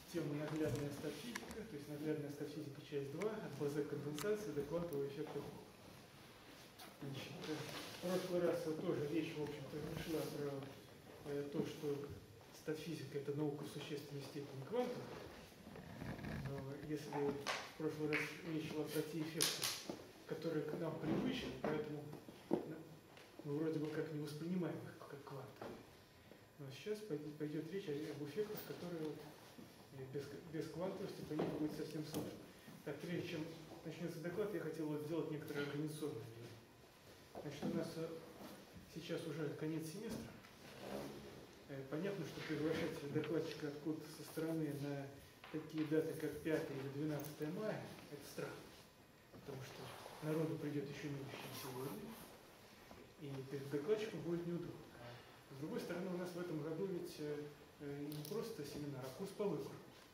Тема наглядная статистика, то есть наглядная статистика часть 2, от базы конденсации до квантового эффекта Хока. Значит, в прошлый раз тоже речь, в общем-то, не шла про то, что статфизика – это наука в существенной степени квантовая. Но если в прошлый раз речь шла про те эффекты, которые к нам привычны, поэтому мы вроде бы как не воспринимаем их как квантовые. Но сейчас пойдет речь об эффектах, которые без квантовости по ним будет совсем сложно. Так, прежде чем начнется доклад, я хотел сделать некоторые организационные вещи. Значит, у нас сейчас уже конец семестра. Понятно, что приглашать докладчика откуда-то со стороны на такие даты, как 5 или 12 мая, это странно. Потому что народу придет еще меньше, чем сегодня. И перед докладчиком будет неудобно. С другой стороны, у нас в этом году ведь не просто семинар, а курс по выбору.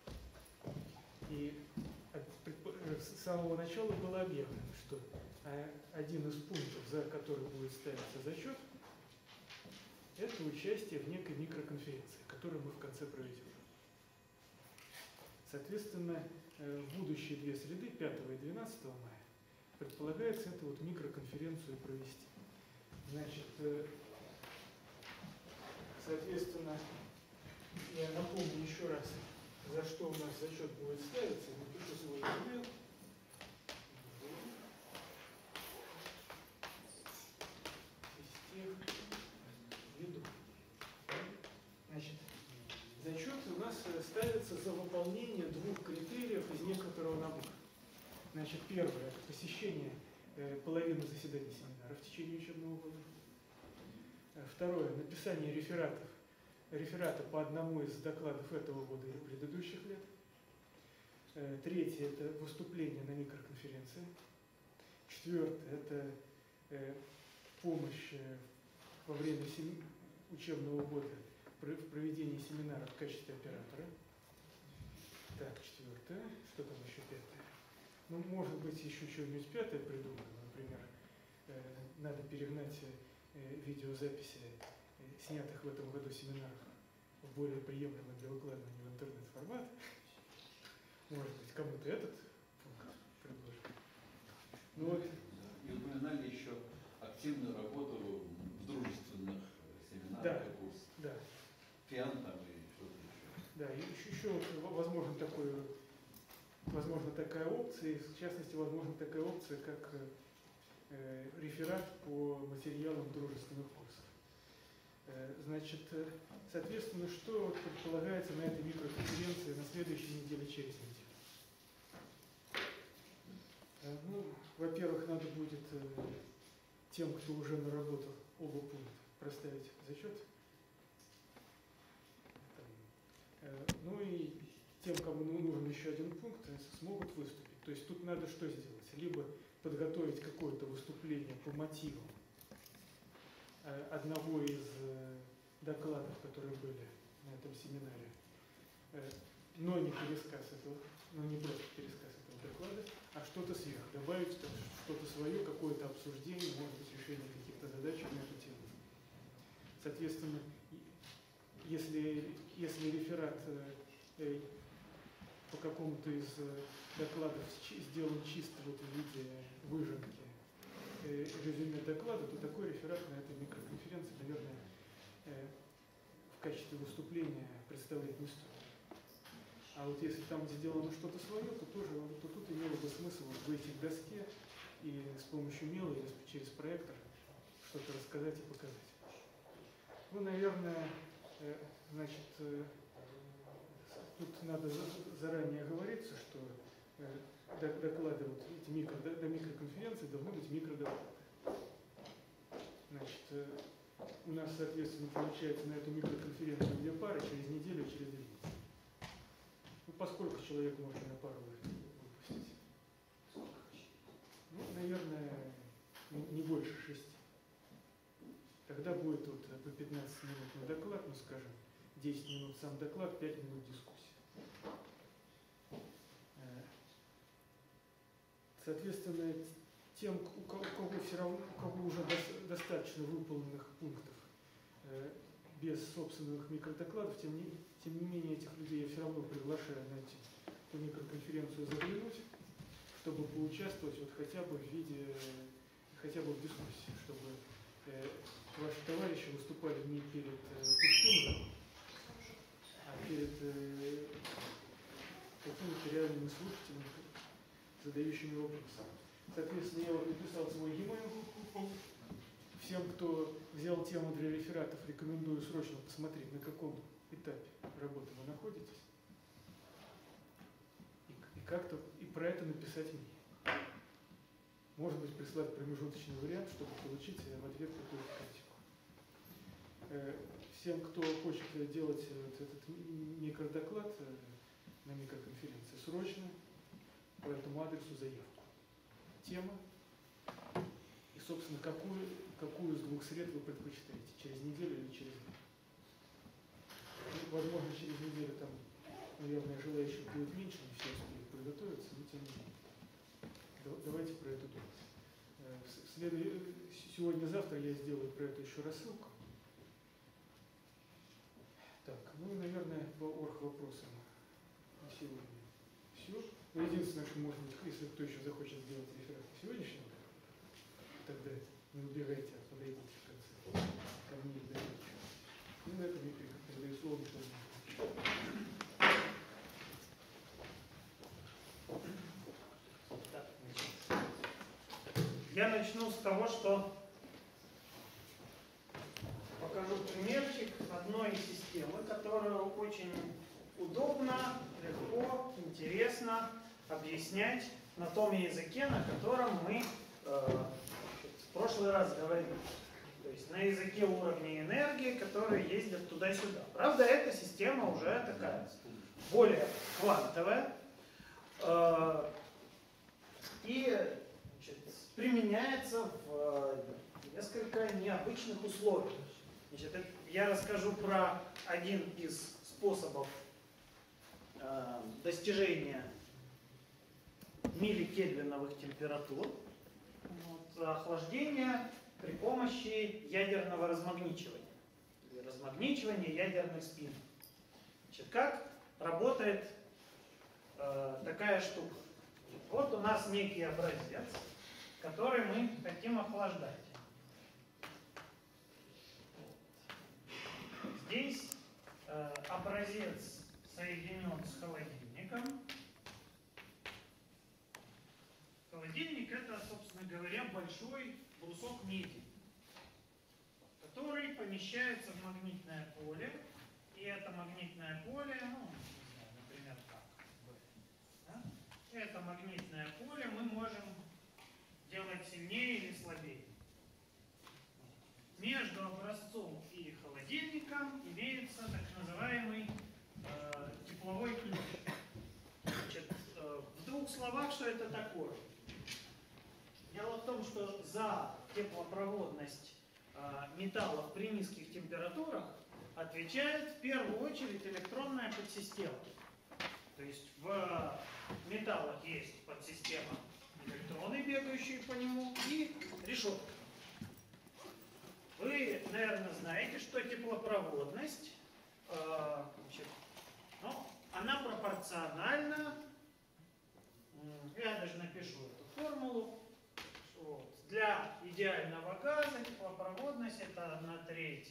И с самого начала было объявлено, что один из пунктов, за который будет ставиться зачет, это участие в некой микроконференции, которую мы в конце проведем. Соответственно, в будущие две среды, 5 и 12 мая, предполагается эту вот микроконференцию провести. Значит, соответственно, я напомню еще раз, за что у нас зачет будет ставиться. Напишу свой email. Веду. Значит, зачет у нас ставится за выполнение двух критериев из некоторого набора. Значит, первое – это посещение половины заседаний семинара в течение учебного года. Второе – написание реферата по одному из докладов этого года или предыдущих лет. Третье – это выступление на микроконференции. Четвертое – это помощь во время учебного года в проведении семинара в качестве оператора. Так, четвертое. Что там еще пятое? Ну, может быть, еще что-нибудь пятое придумано. Например, надо перегнать видеозаписи снятых в этом году семинаров в более приемлемый для выкладывания в интернет-формат. Может быть, кому-то этот пункт предложим. Ну, вот. И упоминали еще активную работу в дружественных семинарах, да, и курсах. Да. Фиан там и что-то еще. Да, и еще возможно такая опция, в частности, возможно такая опция, как реферат по материалам дружественных курсов. Значит, соответственно, что предполагается на этой микроконференции на следующей неделе, через неделю? Ну, во-первых, надо будет тем, кто уже наработал оба пункта, проставить зачет. Ну и тем, кому нужен еще один пункт, смогут выступить. То есть тут надо что сделать? Либо подготовить какое-то выступление по мотивам одного из докладов, которые были на этом семинаре, но не пересказ этого, но не просто пересказ этого доклада, а что-то сверх, добавить что-то свое, какое-то обсуждение, может быть, решение каких-то задач на эту тему. Соответственно, если реферат по какому-то из докладов сделан чисто вот в виде выжимки резюме доклада, то такой реферат на этой микроконференции, наверное, в качестве выступления представлять не стоит. А вот если там сделано что-то свое, то тут имело бы смысл выйти к доске и с помощью мела или через проектор что-то рассказать и показать. Ну, наверное, значит, тут надо заранее оговориться, что доклады, вот эти до микроконференции должны быть микродоклады. Значит, у нас, соответственно, получается на эту микроконференцию 2 пары через неделю и через 2 недели. Ну, поскольку человек можно на пару выпустить? Ну, наверное, не больше 6. Тогда будет вот по 15 минут на доклад, ну, скажем, 10 минут сам доклад, 5 минут дискуссия. Соответственно, тем, у кого уже достаточно выполненных пунктов без собственных микродокладов, тем не менее этих людей я все равно приглашаю на эту микроконференцию заглянуть, чтобы поучаствовать вот хотя бы в виде, хотя бы в дискуссии, чтобы ваши товарищи выступали не перед пустым залом, а перед какими-то реальными слушателями, задающими вопросы. Соответственно, я вот написал свой e-mail. Всем, кто взял тему для рефератов, рекомендую срочно посмотреть, на каком этапе работы вы находитесь. И как-то и про это написать мне. Может быть, прислать промежуточный вариант, чтобы получить в ответ какую-то критику. Всем, кто хочет делать вот этот микродоклад на микроконференции, срочно по этому адресу заявку. Тема и, собственно, какую из двух сред вы предпочитаете, через неделю или через день. Возможно, через неделю там, наверное, желающих будет меньше, не все успеют подготовиться, но тем не менее. Давайте про это думать. Сегодня-завтра я сделаю про это еще рассылку. Так, ну и, наверное, по орг-вопросам на сегодня все. Но единственное, что, может быть, если кто еще захочет сделать реферат сегодняшнего, тогда не убегайте, а подойдите в конце ко мне и дальше. И на этом я передаю слово Михаилу. Я начну с того, что покажу примерчик одной системы, которую очень удобно, легко, интересно объяснять на том языке, на котором мы в прошлый раз говорили. То есть на языке уровня энергии, которые ездят туда-сюда. Правда, эта система уже такая более квантовая и применяется в несколько необычных условиях. Значит, я расскажу про один из способов достижения милликельвиновых температур. Охлаждение при помощи ядерного размагничивания. Или размагничивания ядерных спинов. Значит, как работает такая штука? Вот у нас некий образец, который мы хотим охлаждать. Здесь образец соединен с холодильником. Холодильник — это, собственно говоря, большой брусок меди, который помещается в магнитное поле. И это магнитное поле, ну, не знаю, например, так. Да? Это магнитное поле мы можем делать сильнее или слабее. Между образцом и холодильником имеется так называемый тепловой ключ. Значит, в двух словах, что это такое? Дело в том, что за теплопроводность металлов при низких температурах отвечает в первую очередь электронная подсистема. То есть в металлах есть подсистема электроны, бегающие по нему, и решетка. Вы, наверное, знаете, что теплопроводность, она пропорциональна, я даже напишу эту формулу, для идеального газа теплопроводность это 1/3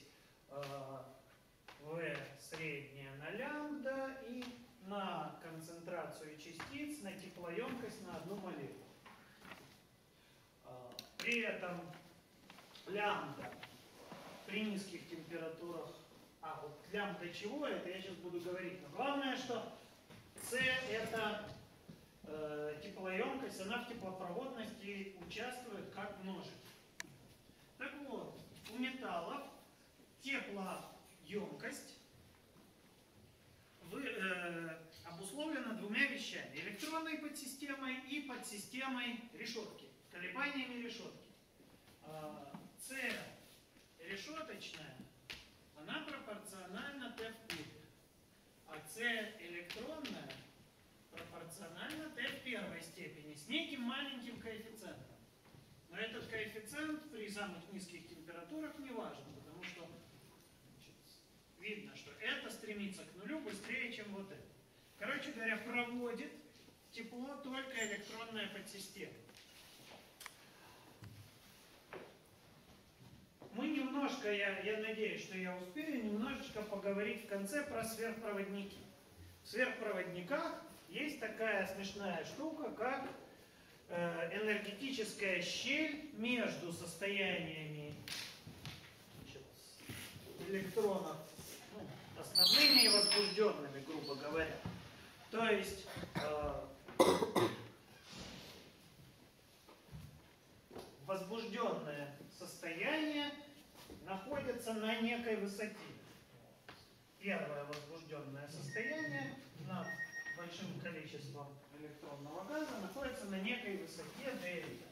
В средняя на лямбда и на концентрацию частиц, на теплоемкость на 1 молекулу. При этом лямбда при низких температурах, вот лямбда чего, это я сейчас буду говорить. Но главное, что С это теплоемкость, она в теплопроводности участвует как множитель. Так вот, у металлов теплоемкость обусловлена двумя вещами: электронной подсистемой и подсистемой решетки, колебаниями решетки. С решеточная, она пропорциональна Т в кубе, а С электронная пропорциональна Т в первой степени с неким маленьким коэффициентом. Но этот коэффициент при самых низких температурах не важен, потому что видно, что это стремится к нулю быстрее, чем вот это. Короче говоря, проводит тепло только электронная подсистема. Мы немножко, я надеюсь, что я успею, немножечко поговорить в конце про сверхпроводники. В сверхпроводниках есть такая смешная штука, как энергетическая щель между состояниями, значит, электронов, основными и возбужденными, грубо говоря. То есть возбужденное состояние находится на некой высоте. Первое возбужденное состояние над большим количеством электронного газа находится на некой высоте дельта.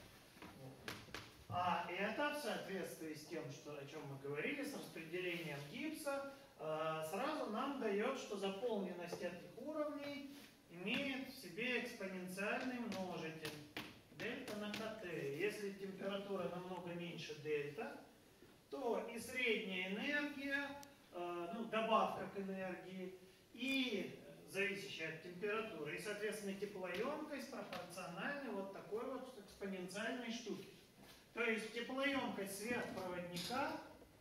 А это в соответствии с тем, о чем мы говорили, с распределением Гиббса, сразу нам дает, что заполненность этих уровней имеет в себе экспоненциальный множитель дельта на КТ. Если температура намного меньше дельта, то и средняя энергия, добавка к энергии, и зависящая от температуры, и, соответственно, теплоемкость пропорциональны вот такой вот экспоненциальной штуке. То есть теплоемкость сверхпроводника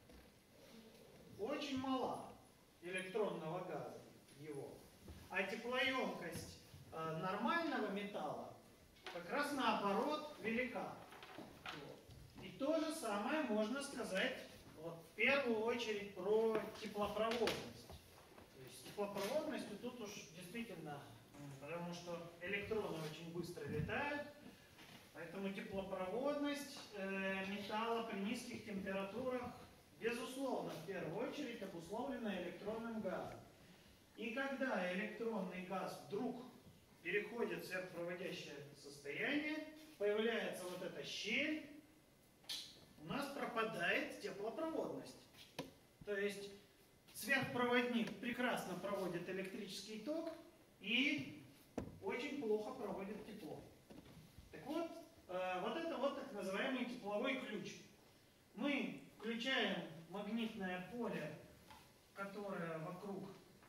очень мала, электронного газа его. А теплоемкость нормального металла как раз наоборот велика. И то же самое можно сказать в первую очередь про теплопроводность. То есть теплопроводностью тут уж действительно, потому что электроны очень быстро летают, поэтому теплопроводность металла при низких температурах безусловно в первую очередь обусловлена электронным газом. И когда электронный газ вдруг переходит в сверхпроводящее состояние, появляется вот эта щель, у нас пропадает теплопроводность. То есть сверхпроводник прекрасно проводит электрический ток и очень плохо проводит тепло. Так вот, вот это вот так называемый тепловой ключ. Мы включаем магнитное поле, которое вокруг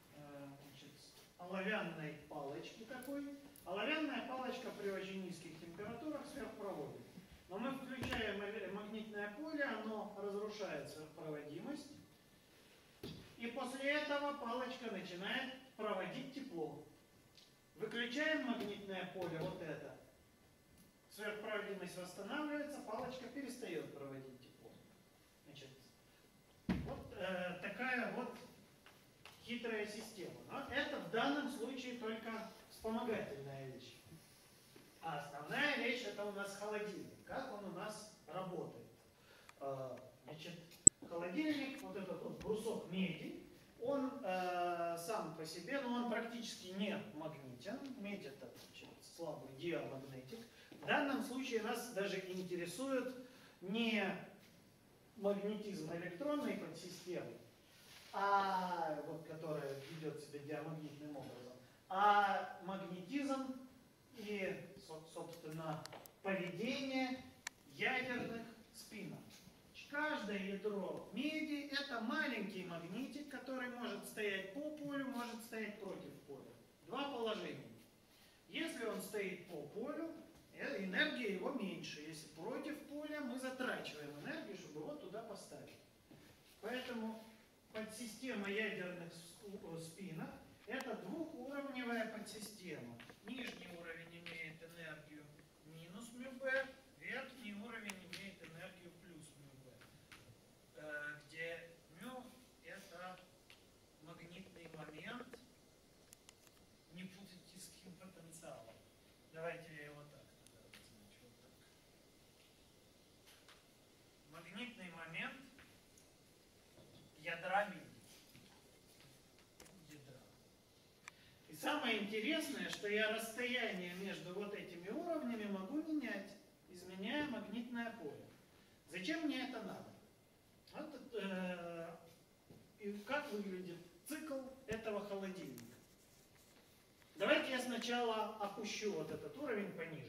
оловянной палочки такой. Оловянная палочка при очень низких температурах сверхпроводит. Но мы включаем магнитное поле, оно разрушает сверхпроводимость. И после этого палочка начинает проводить тепло. Выключаем магнитное поле, вот это. Сверхпроводимость восстанавливается, палочка перестает проводить тепло. Значит, вот такая вот хитрая система. Но это в данном случае только вспомогательная вещь. А основная вещь — это у нас холодильник. Как он у нас работает? Значит, холодильник, вот этот вот брусок меди, он сам по себе, но он практически не магнитен. Медь — это, значит, слабый диамагнетик. В данном случае нас даже интересует не магнетизм электронной подсистемы, вот, которая ведет себя диамагнитным образом, а магнетизм и, собственно, поведение ядерных спинов. Каждое ядро меди — это маленький магнитик, который может стоять по полю, может стоять против поля. Два положения. Если он стоит по полю, энергия его меньше. Если против поля, мы затрачиваем энергию, чтобы его туда поставить. Поэтому подсистема ядерных спинов — это двухуровневая подсистема. Нижний уровень имеет энергию минус µB, верхний уровень имеет энергию плюс µB, где µ — это магнитный момент, не путайте с каким потенциалом. Давайте я его так значу, вот так. Магнитный момент ядра меди. И самое интересное, что я расстояние между вот этими уровнями могу менять, изменяя магнитное поле. Зачем мне это надо? Вот, и как выглядит цикл этого холодильника? Давайте я сначала опущу вот этот уровень пониже.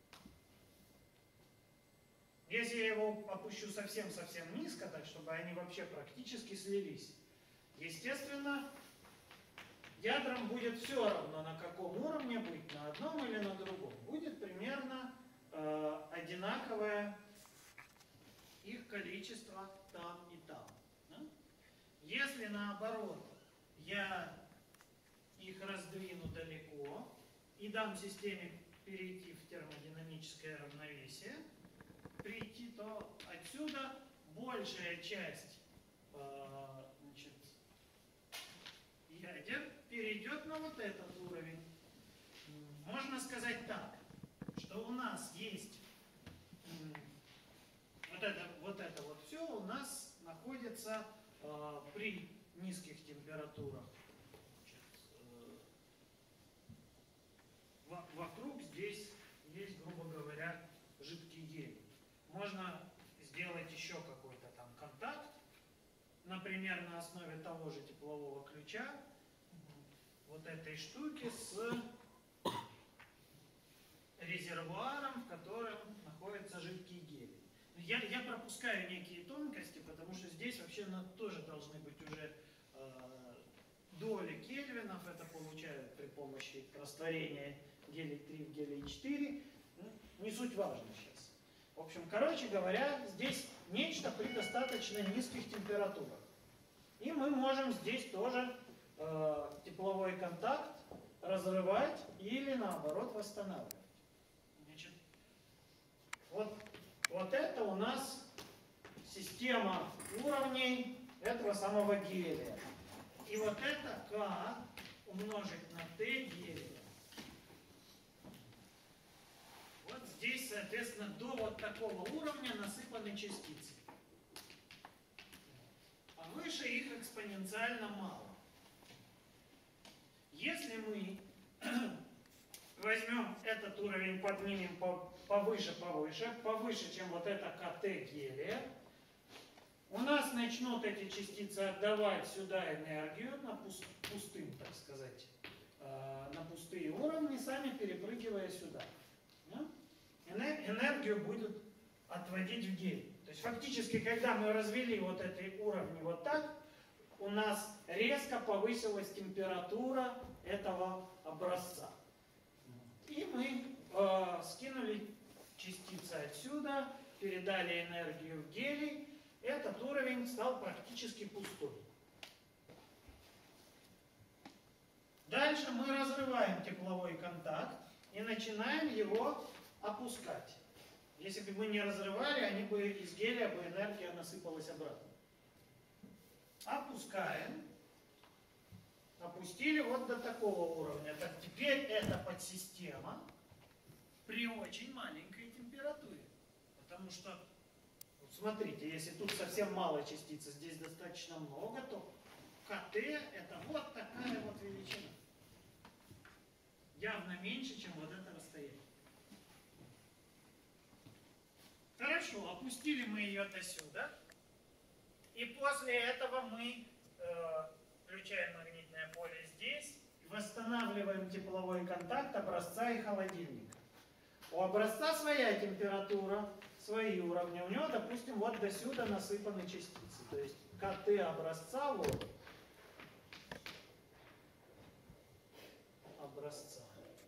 Если я его опущу совсем-совсем низко, так чтобы они вообще практически слились, естественно, ядрам будет все равно, на каком уровне быть, на одном или на другом. Будет примерно одинаковое их количество там и там. Да? Если наоборот я их раздвину далеко и дам системе перейти в термодинамическое равновесие, прийти, то отсюда большая часть значит, ядер перейдет на вот этот уровень. Можно сказать так, что у нас есть вот это вот все у нас находится при низких температурах. Вокруг здесь есть, грубо говоря, жидкий гелий. Можно сделать еще какой-то там контакт, например, на основе того же теплового ключа, вот этой штуки с резервуаром, в котором находится жидкий гелий. Я пропускаю некие тонкости, потому что здесь вообще тоже должны быть уже доли кельвинов. Это получают при помощи растворения гелий-3 в гелий-4. Не суть важно сейчас. В общем, короче говоря, здесь нечто при достаточно низких температурах. И мы можем здесь тоже тепловой контакт разрывать или наоборот восстанавливать. Значит, вот это у нас система уровней этого самого гелия. И вот это К умножить на Т гелия. Вот здесь, соответственно, до вот такого уровня насыпаны частицы. А выше их экспоненциально мало. Если мы возьмем этот уровень, поднимем повыше, чем вот это КТ гелия, у нас начнут эти частицы отдавать сюда энергию на пустым, так сказать, на пустые уровни, сами перепрыгивая сюда. Энергию будут отводить в гелий. То есть фактически, когда мы развели вот эти уровни вот так, у нас резко повысилась температура этого образца. И мы скинули частицы отсюда, передали энергию в гелий, этот уровень стал практически пустой. Дальше мы разрываем тепловой контакт и начинаем его опускать. Если бы мы не разрывали, из гелия бы энергия насыпалась обратно. Опускаем. Опустили вот до такого уровня. Так теперь эта подсистема при очень маленькой температуре. Потому что, вот смотрите, если тут совсем мало частиц, здесь достаточно много, то КТ это вот такая вот величина. Явно меньше, чем вот это расстояние. Хорошо, опустили мы ее до сюда. И после этого мы включаем магнитное поле здесь и восстанавливаем тепловой контакт образца и холодильника. У образца своя температура, свои уровни. У него, допустим, вот до сюда насыпаны частицы. То есть КТ образца, вот. Образца.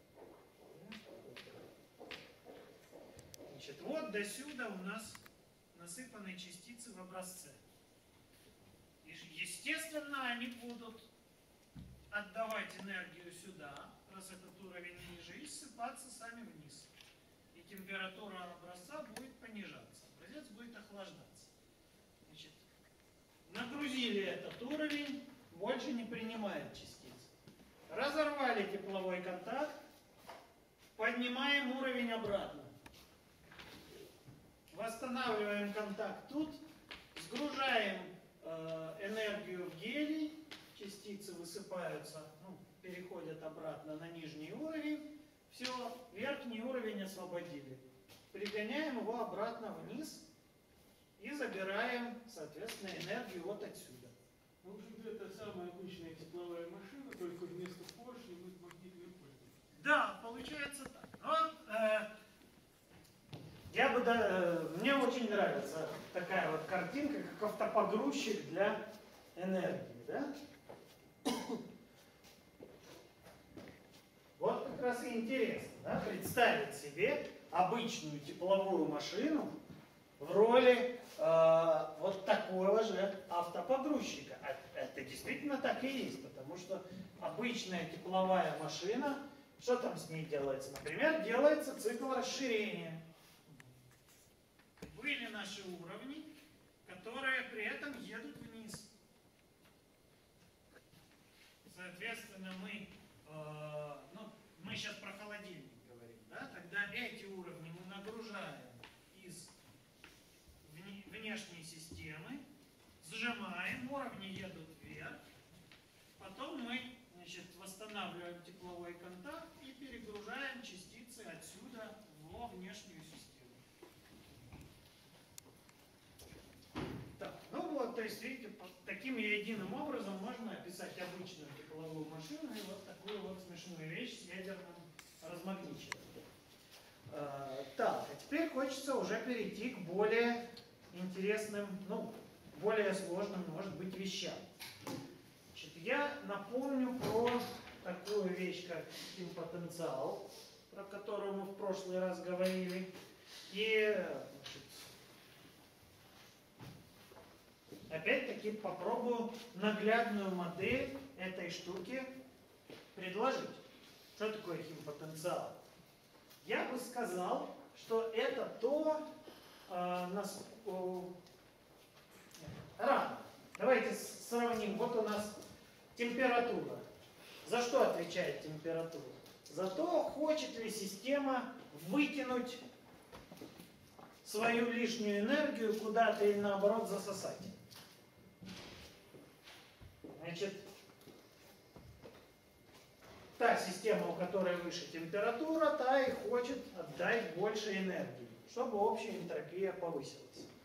Значит, вот до сюда у нас насыпаны частицы в образце. И, естественно, они будут отдавать энергию сюда, раз этот уровень ниже, и ссыпаться сами вниз. И температура образца будет понижаться. Образец будет охлаждаться. Значит, нагрузили этот уровень, больше не принимает частиц. Разорвали тепловой контакт, поднимаем уровень обратно. Восстанавливаем контакт тут, сгружаем энергию в гелий, частицы высыпаются, переходят обратно на нижний уровень, все, верхний уровень освободили. Пригоняем его обратно вниз и забираем, соответственно, энергию вот отсюда. В общем-то, это самая обычная тепловая машина, только вместо поршня будет магнитный поле. Да, получается так. Вот, мне очень нравится такая вот картинка, как автопогрузчик для энергии. Да? раз и интересно, да, представить себе обычную тепловую машину в роли вот такого же автопогрузчика. Это действительно так и есть, потому что обычная тепловая машина, что там с ней делается? Например, делается цикл расширения. Были наши уровни, которые при этом едут вниз. Соответственно, мы сейчас про холодильник говорим, да? Тогда эти уровни мы нагружаем из внешней системы, сжимаем, уровни едут вверх, потом мы, значит, восстанавливаем тепловой контакт и перегружаем частицы отсюда во внешнюю систему. Так, ну вот, то есть, видите, таким единым образом можно описать обычную тепловую машину и вот такую вот смешную вещь с ядерным размагничиванием. Так, а теперь хочется уже перейти к более интересным, ну, более сложным, может быть, вещам. Значит, я напомню про такую вещь, как химпотенциал, про которую мы в прошлый раз говорили. И, значит, опять-таки попробую наглядную модель этой штуки предложить. Что такое химпотенциал? Я бы сказал, что это то, рано. Давайте сравним. Вот у нас температура. За что отвечает температура? За то, хочет ли система вытянуть свою лишнюю энергию куда-то или наоборот засосать. Значит, та система, у которой выше температура, та и хочет отдать больше энергии, чтобы общая энтропия повысилась.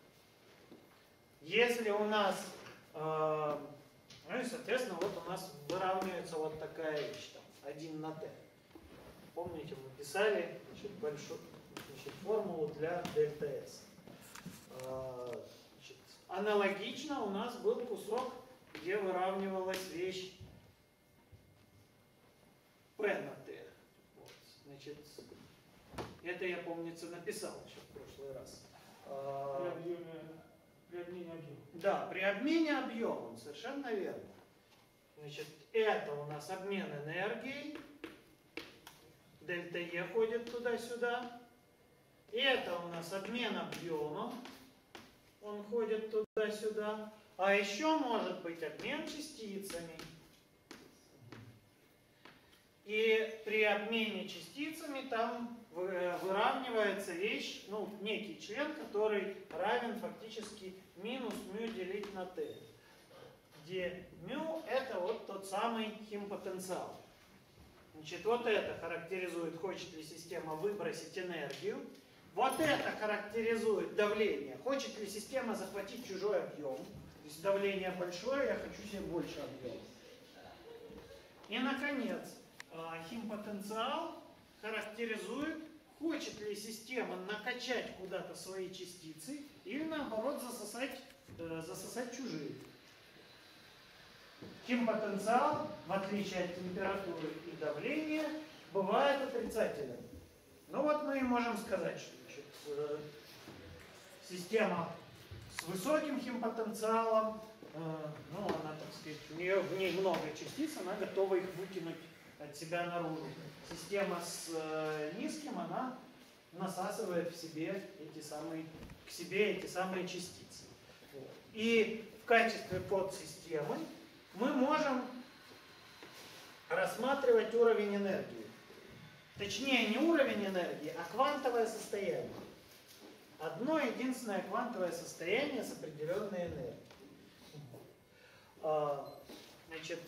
Если у нас, ну и соответственно, вот у нас выравнивается вот такая вещь, там, 1 на t. Помните, мы писали, значит, формулу для дельта S. Значит, аналогично у нас был кусок, где выравнивалась вещь P на t. Вот, значит, это я, помнится, написал еще в прошлый раз. При обмене объема. Да, при обмене объемом, совершенно верно. Значит, это у нас обмен энергией. Дельта E ходит туда-сюда. Это у нас обмен объемом. Он ходит туда-сюда. А еще может быть обмен частицами. И при обмене частицами там выравнивается вещь, ну, некий член, который равен фактически минус μ делить на t. Где μ это вот тот самый химпотенциал. Значит, вот это характеризует, хочет ли система выбросить энергию. Вот это характеризует давление. Хочет ли система захватить чужой объем. То есть давление большое, я хочу себе больше объема. И, наконец, химпотенциал характеризует, хочет ли система накачать куда-то свои частицы или, наоборот, засосать чужие. Химпотенциал, в отличие от температуры и давления, бывает отрицательным. Ну вот мы и можем сказать, что значит, система с высоким химпотенциалом, ну она, так сказать, в ней много частиц, она готова их выкинуть от себя наружу. Система с низким, она насасывает к себе эти самые частицы. Вот. И в качестве подсистемы мы можем рассматривать уровень энергии. Точнее, не уровень энергии, а квантовое состояние. Одно единственное квантовое состояние с определенной энергией. Значит,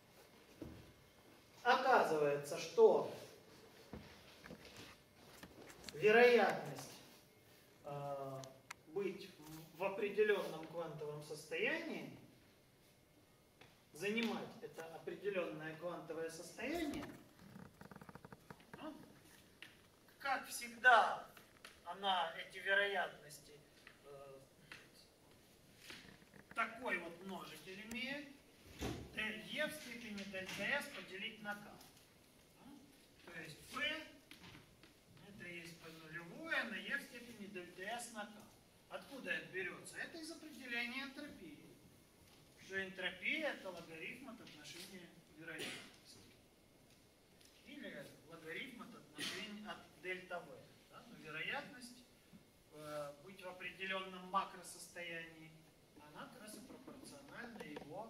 оказывается, что вероятность быть в определенном квантовом состоянии, занимать это определенное квантовое состояние, ну, как всегда, эти вероятности такой вот множитель имеет, ΔE в степени ΔS поделить на К. То то есть P, это есть P нулевое на E в степени дельта S на K. Откуда это берется? Это из определения энтропии. Что энтропия это логарифм от отношения вероятности. Или логарифм от отношения от дельта V. Да? Но вероятность быть в определенном макросостоянии, она как раз и пропорциональна его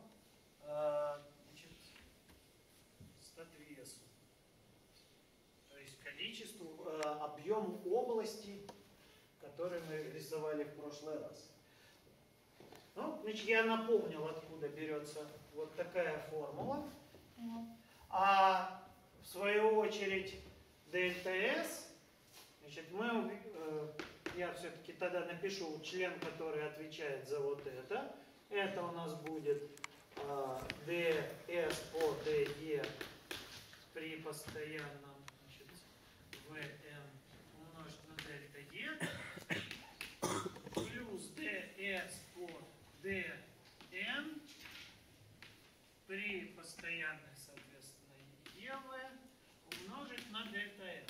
статвесу. То есть количеству, объему области, который мы рисовали в прошлый раз. Ну, значит, я напомнил, откуда берется вот такая формула. А в свою очередь дельта S, значит, я все-таки тогда напишу член, который отвечает за вот это. Это у нас будет ds по de при постоянном, значит, vn умножить на дельта e плюс ds по dn при постоянной, соответственно, ev умножить на дельта n.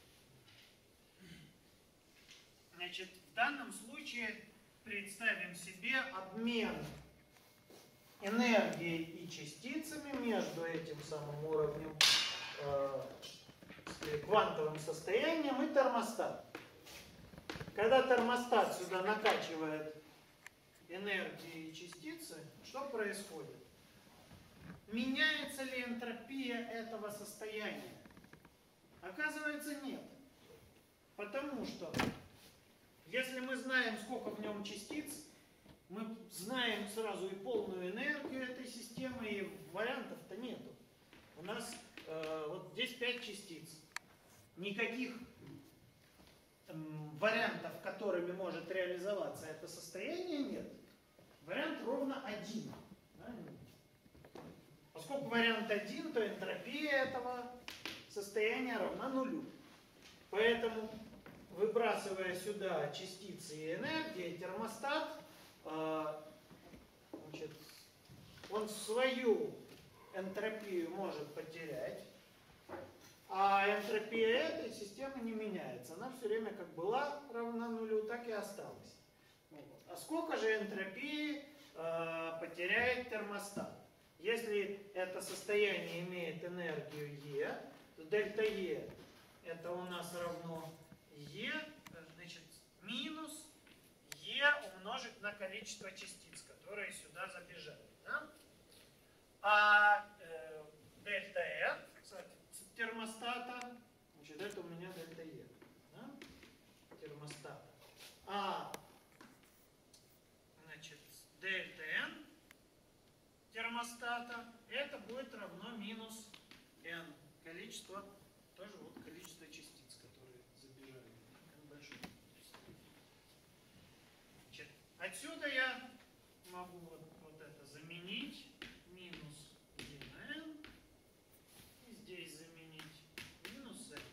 Значит, в данном случае представим себе обмен энергией и частицами между этим самым уровнем, квантовым состоянием и термостатом. Когда термостат сюда накачивает энергии и частицы, что происходит? Меняется ли энтропия этого состояния? Оказывается, нет. Потому что если мы знаем, сколько в нем частиц, мы знаем сразу и полную энергию этой системы, и вариантов-то нету. У нас вот здесь 5 частиц. Никаких вариантов, которыми может реализоваться это состояние, нет. Вариант ровно один. Поскольку вариант один, то энтропия этого состояния равна нулю. Поэтому, выбрасывая сюда частицы и энергии, термостат, значит, он свою энтропию может потерять, а энтропия этой системы не меняется. Она все время как была равна нулю, так и осталась. А сколько же энтропии потеряет термостат? Если это состояние имеет энергию E, то дельта E это у нас равно E, значит, минус E умножить на количество частиц, которые сюда забежали. Да? А дельта N термостата, значит, это у меня дельта E. Да? Термостата. А значит, дельта N термостата, это будет равно минус N. Количество, тоже вот количество частиц, которые забежали. N большое. Значит, отсюда я могу вот это заменить. Минус E на N. И здесь заменить минус N.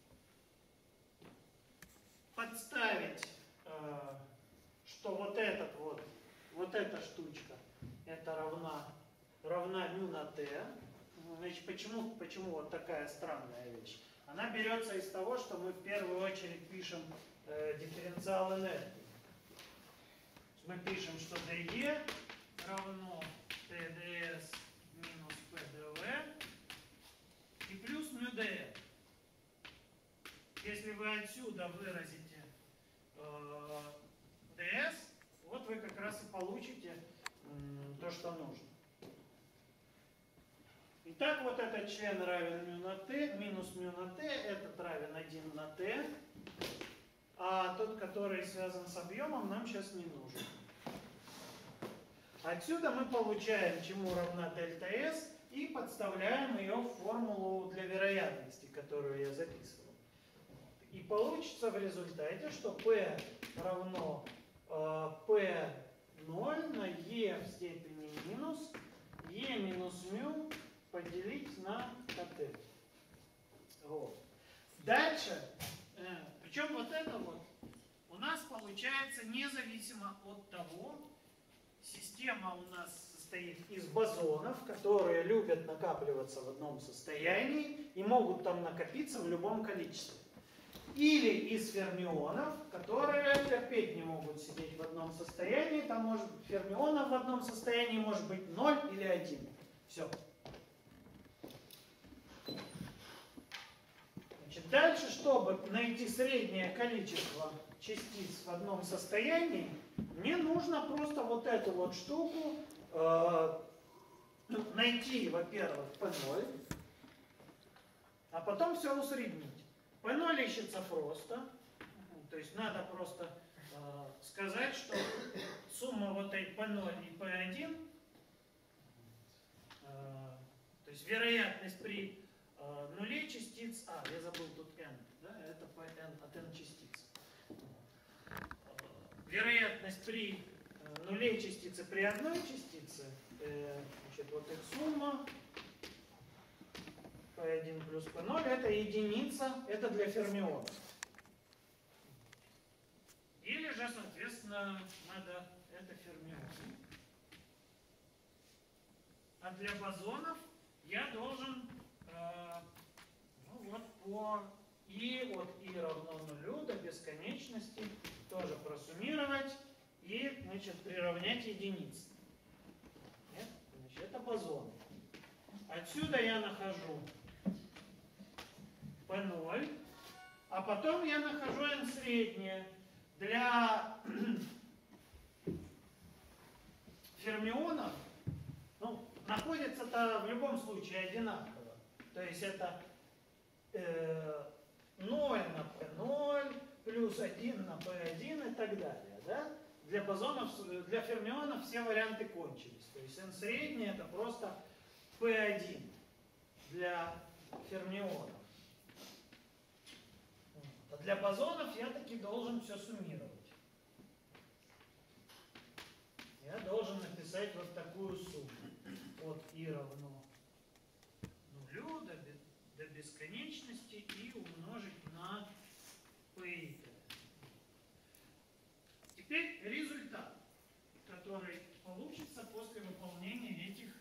Подставить, что вот этот вот эта штучка, это равна μ на t. Значит, почему вот такая странная вещь? Она берется из того, что мы в первую очередь пишем дифференциал энергии. Мы пишем, что dE равно TdS минус PdV и плюс μdE. Если вы отсюда выразите ds, вот вы как раз и получите то, что нужно. Итак, вот этот член равен μ на t, минус μ на t, этот равен 1 на t, а тот, который связан с объемом, нам сейчас не нужен. Отсюда мы получаем, чему равна дельта S, и подставляем ее в формулу для вероятности, которую я записывал. И получится в результате, что P равно P0 на E в степени минус E минус μ поделить на kt. Вот. Дальше, причем вот это вот у нас получается независимо от того, система у нас состоит из бозонов, которые любят накапливаться в одном состоянии и могут там накопиться в любом количестве. Или из фермионов, которые терпеть не могут сидеть в одном состоянии. Там может фермионов в одном состоянии может быть 0 или 1. Все. Значит, дальше, чтобы найти среднее количество частиц в одном состоянии, мне нужно просто вот эту вот штуку найти, во-первых, P0, а потом все усреднить. P0 ищется просто, то есть надо просто сказать, что сумма вот этой P0 и P1, то есть вероятность при нуле частиц, я забыл тут n, да, это Pn от n частиц. Вероятность при нуле частицы при одной частице, значит, вот их сумма, P1 плюс P0, это единица, это для фермионов. Или же, соответственно, надо это фермион. А для бозонов я должен ну вот по I от I равно нулю до бесконечности тоже просуммировать и, значит, приравнять единицы. Нет? Значит, это бозон. Отсюда я нахожу P0, а потом я нахожу n среднее. Для фермионов, ну, находится-то в любом случае одинаково. То есть это 0 на P0 плюс 1 на P1 и так далее. Да? Для бозонов, для фермионов все варианты кончились. То есть n среднее это просто P1 для фермионов. А для бозонов я таки должен все суммировать. Я должен написать вот такую сумму. От I равно нулю до бесконечности и умножить на P. Теперь результат, который получится после выполнения этих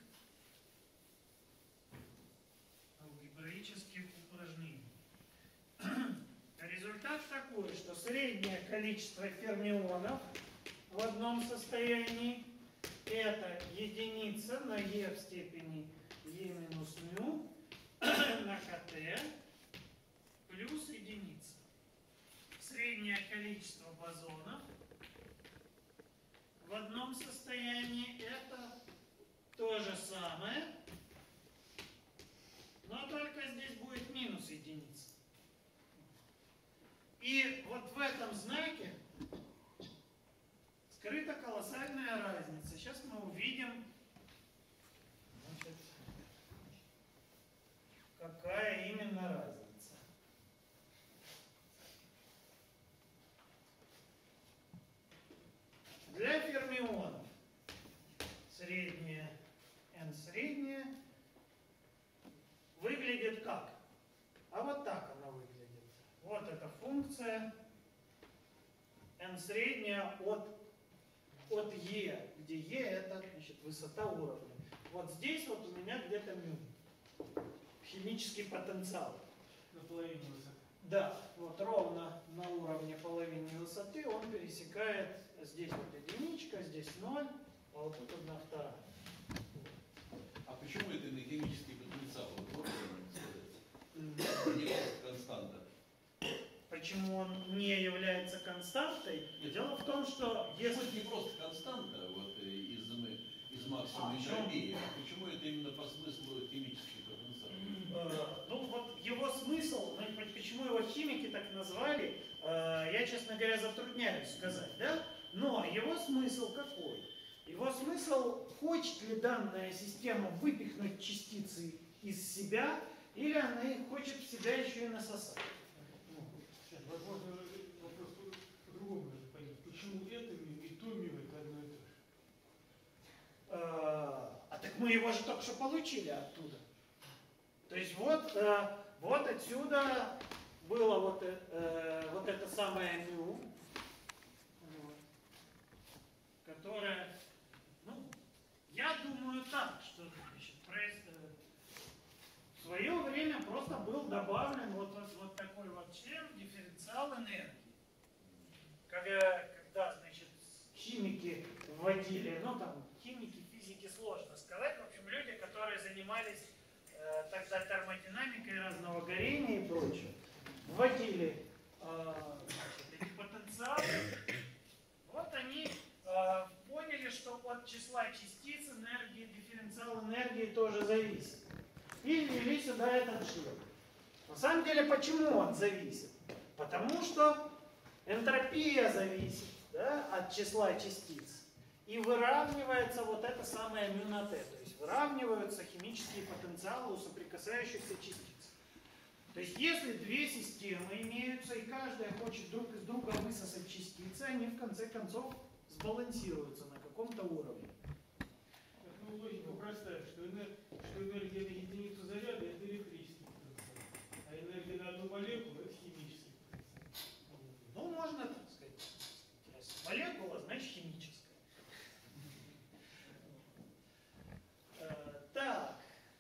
алгебраических упражнений. Результат такой, что среднее количество фермионов в одном состоянии это единица на e в степени e минус μ на kt плюс единица. Среднее количество бозонов в одном состоянии это то же самое, но только здесь будет минус единица. И вот в этом знаке скрыта колоссальная разница. Сейчас мы увидим, значит, какая именно разница. Для фермионов среднее, n среднее выглядит как? А вот так она выглядит. Вот эта функция n средняя от e, где e это, значит, высота уровня. Вот здесь вот у меня где-то μ. Химический потенциал. На половине высоты. Да, вот ровно на уровне половины высоты он пересекает здесь вот единичка, здесь 0, а вот тут 1/2. А почему это на химический потенциал? Вот можно сказать? Не просто константа. Почему он не является константой? Дело в том, что Если это не просто константа вот, из максимума энтропии, а почему это именно по смыслу химический потенциал? Ну вот его смысл, почему его химики так назвали, я, честно говоря, затрудняюсь сказать, да? Но его смысл какой? Его смысл, хочет ли данная система выпихнуть частицы из себя, или она их хочет в себя еще и насосать. Сейчас, возможно, вопрос по-другому надо понять. Почему это мир и то мир это одно и то же? А так мы его же только что получили оттуда. То есть вот отсюда было вот это самое μ, которое, ну, Я думаю так, что значит, в свое время просто был добавлен вот такой вот член дифференциал энергии. Когда значит, химики вводили, ну там химики, физики сложно сказать, в общем, люди, которые занимались тогда термодинамикой разного горения и прочее, вводили эти потенциалы, вот они поняли, что от числа частиц энергии, дифференциал энергии тоже зависит. И ввели сюда этот шлем. На самом деле, почему он зависит? Потому что энтропия зависит, да, от числа частиц. И выравнивается вот это самое μ на t. То есть выравниваются химические потенциалы у соприкасающихся частиц. То есть если две системы имеются, и каждая хочет друг из друга высосать частицы, они в конце концов сбалансируются на каком-то уровне. Ну, логика простая, что энергия на единицу заряда – это электрический потенциал, а энергия на одну молекулу – это химический потенциал. Ну, можно так сказать. Если молекула, значит химическая. Так.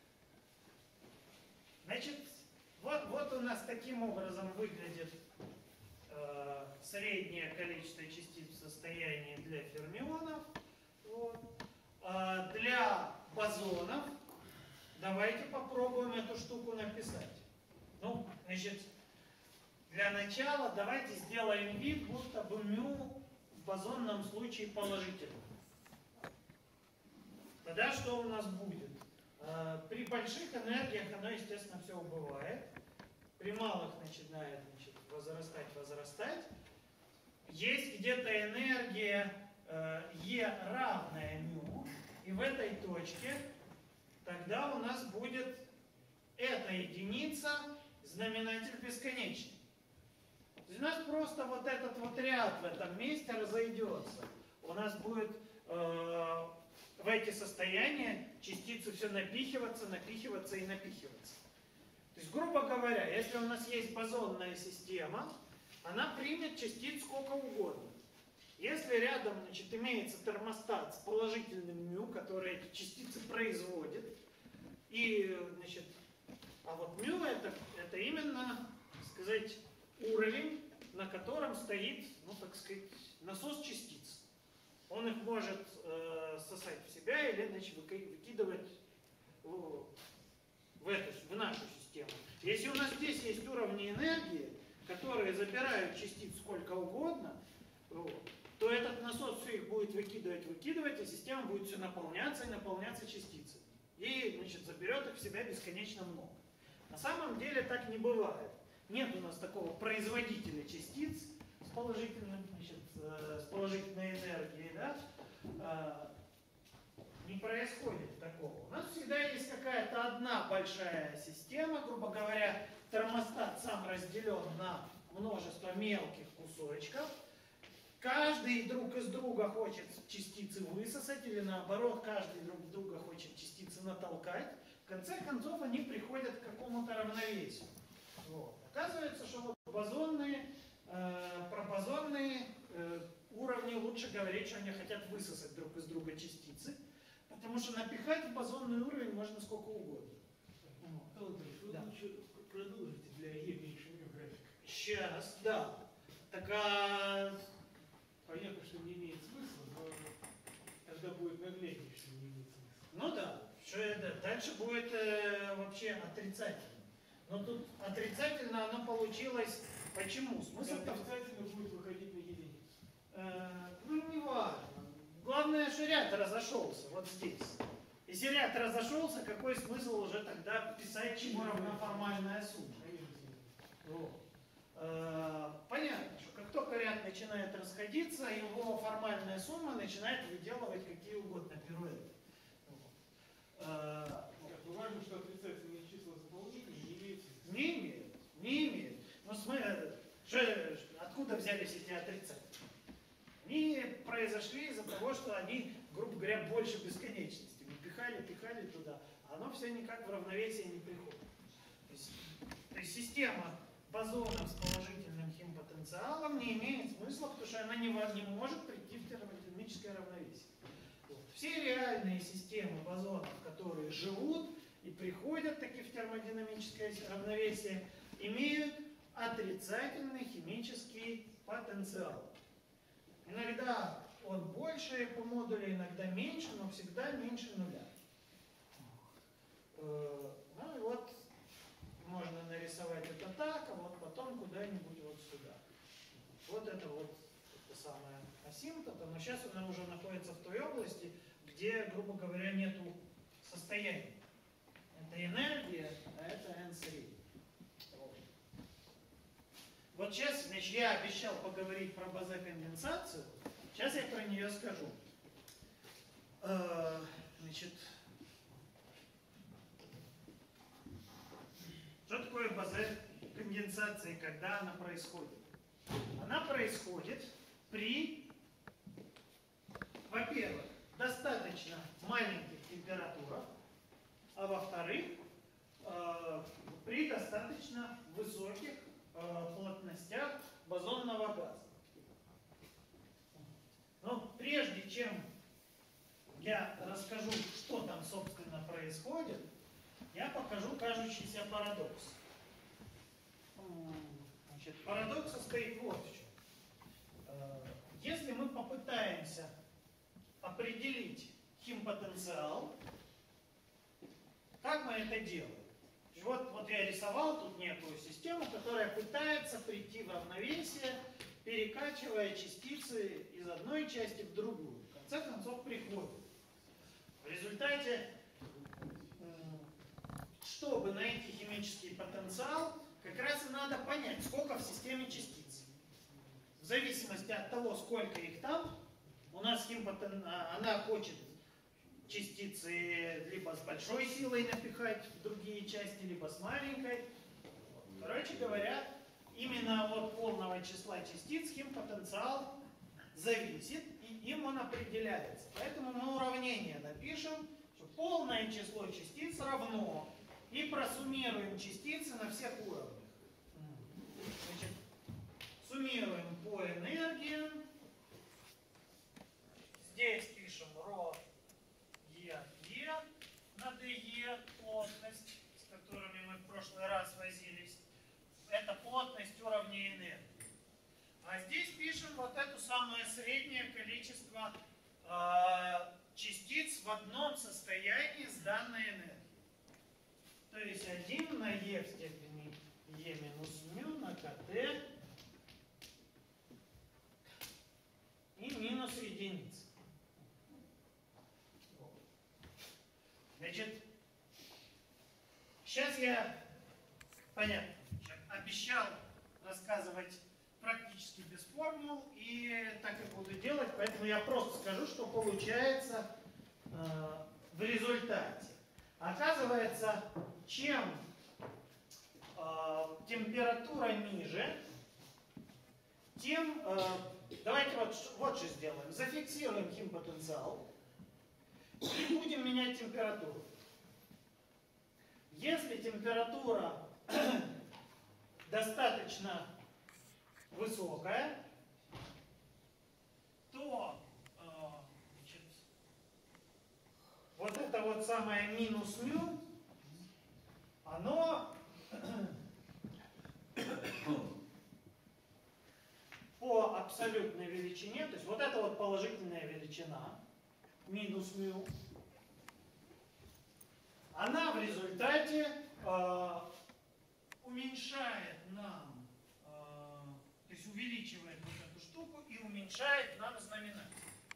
Значит, вот у нас таким образом выглядит среднее количество частиц в состоянии для фермионов. Вот. Для бозонов давайте попробуем эту штуку написать. Ну, значит, для начала давайте сделаем вид, будто бы μ в бозонном случае положительный. Тогда что у нас будет? При больших энергиях оно, естественно, все убывает. При малых начинает возрастать. Есть где-то энергия E равная μ. И в этой точке тогда у нас будет эта единица, знаменатель бесконечный. То есть у нас просто вот этот вот ряд в этом месте разойдется. У нас будет в эти состояния частицы все напихиваться и напихиваться. То есть, грубо говоря, если у нас есть бозонная система, она примет частиц сколько угодно. Если рядом, значит, имеется термостат с положительным μ, который эти частицы производит, и, значит, а вот μ это именно, так сказать, уровень, на котором стоит, ну, так сказать, насос частиц. Он их может сосать в себя или, значит, выкидывать в нашу систему. Если у нас здесь есть уровни энергии, которые забирают частиц сколько угодно, то этот насос все их будет выкидывать, и система будет все наполняться и наполняться частицами. И, значит, заберет их в себя бесконечно много. На самом деле так не бывает. Нет у нас такого производителя частиц с положительной энергией, да? Не происходит такого. У нас всегда есть какая-то одна большая система, грубо говоря, термостат сам разделен на множество мелких кусочков. Каждый друг из друга хочет частицы высосать, или наоборот, каждый друг из друга хочет частицы натолкать. В конце концов, они приходят к какому-то равновесию. Вот. Оказывается, что вот про бозонные уровни лучше говорить, что они хотят высосать друг из друга частицы, потому что напихать в бозонный уровень можно сколько угодно. Да. Лучше продолжите для Е меньше μ график. Сейчас, да. Так понятно, что не имеет смысла, но тогда будет нагляднее, что не имеет смысла. Ну да, что это дальше будет вообще отрицательно. Но тут отрицательно оно получилось. Почему? Смысл-то отрицательно будет выходить на единицу. Ну не важно. Главное, что ряд разошелся вот здесь. Если ряд разошелся, какой смысл уже тогда писать, чему равна формальная сумма? Вот. Понятно, что как только ряд начинает расходиться, его формальная сумма начинает выделывать какие угодно пируэты. Важно, что отрицательные числа заполнения не имеют смысла. Не имеют. Ну, откуда взялись эти отрицательные? Они произошли из-за того, что они, грубо говоря, больше бесконечности. Мы пихали туда, а оно все никак в равновесие не приходит. То есть система бозонов с положительным химпотенциалом не имеет смысла, потому что она не может прийти в термодинамическое равновесие. Вот. Все реальные системы бозонов, которые живут и приходят таки в термодинамическое равновесие, имеют отрицательный химический потенциал. Иногда он больше по модулю, иногда меньше, но всегда меньше нуля. Ну и вот можно нарисовать это так, а вот потом куда-нибудь вот сюда. Вот это вот это самое асимптота, но сейчас она уже находится в той области, где, грубо говоря, нету состояния. Это энергия, а это n средний. Вот сейчас, значит, я обещал поговорить про базоконденсацию. Сейчас я про нее скажу. Значит, что такое базоконденсация и когда она происходит? Она происходит при, во-первых, достаточно маленьких температурах, а во-вторых, при достаточно высоких плотностях бозонного газа. Но прежде чем я расскажу, что там, собственно, происходит, я покажу кажущийся парадокс. Значит, парадокс состоит вот в чем. Если мы попытаемся определить химпотенциал, как мы это делаем? Вот я рисовал тут некую систему, которая пытается прийти в равновесие, перекачивая частицы из одной части в другую. В конце концов приходит. В результате, чтобы найти химический потенциал, как раз и надо понять, сколько в системе частиц. В зависимости от того, сколько их там, у нас она хочет частицы либо с большой силой напихать в другие части, либо с маленькой. Короче говоря, именно от полного числа частиц химпотенциал зависит, и им он определяется. Поэтому мы уравнение напишем, что полное число частиц равно, и просуммируем частицы на всех уровнях. Значит, суммируем по энергии. Здесь пишем ρ Е на ДЕ, плотность, с которыми мы в прошлый раз возились. Это плотность уровня энергии. А здесь пишем вот это самое среднее количество частиц в одном состоянии с данной энергией. То есть 1 на Е в степени Е минус μ на КТ и минус единица. Значит, сейчас я, понятно, обещал рассказывать практически без формул, и так и буду делать, поэтому я просто скажу, что получается в результате. Оказывается, чем температура ниже, тем, давайте вот что сделаем, зафиксируем химпотенциал и будем менять температуру. Если температура достаточно высокая, то значит, вот это вот самое минус μ, оно по абсолютной величине, то есть вот это вот положительная величина, минус μ, она в результате уменьшает нам, то есть увеличивает вот эту штуку и уменьшает нам знаменатель.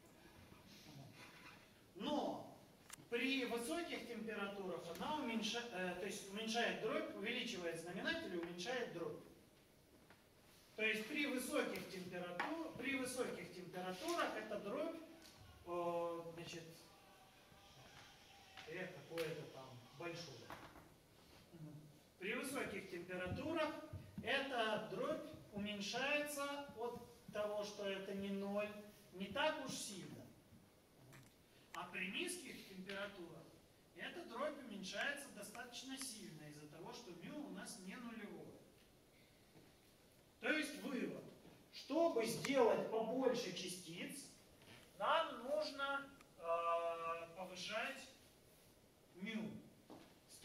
Но при высоких температурах она то есть уменьшает дробь, увеличивает знаменатель и уменьшает дробь. То есть при высоких температурах эта дробь, значит, какое-то там большое. При высоких температурах эта дробь уменьшается от того, что это не ноль, не так уж сильно. А при низких температурах эта дробь уменьшается достаточно сильно из-за того, что μ у нас не нулевое. То есть вывод. Чтобы сделать побольше частиц, нам нужно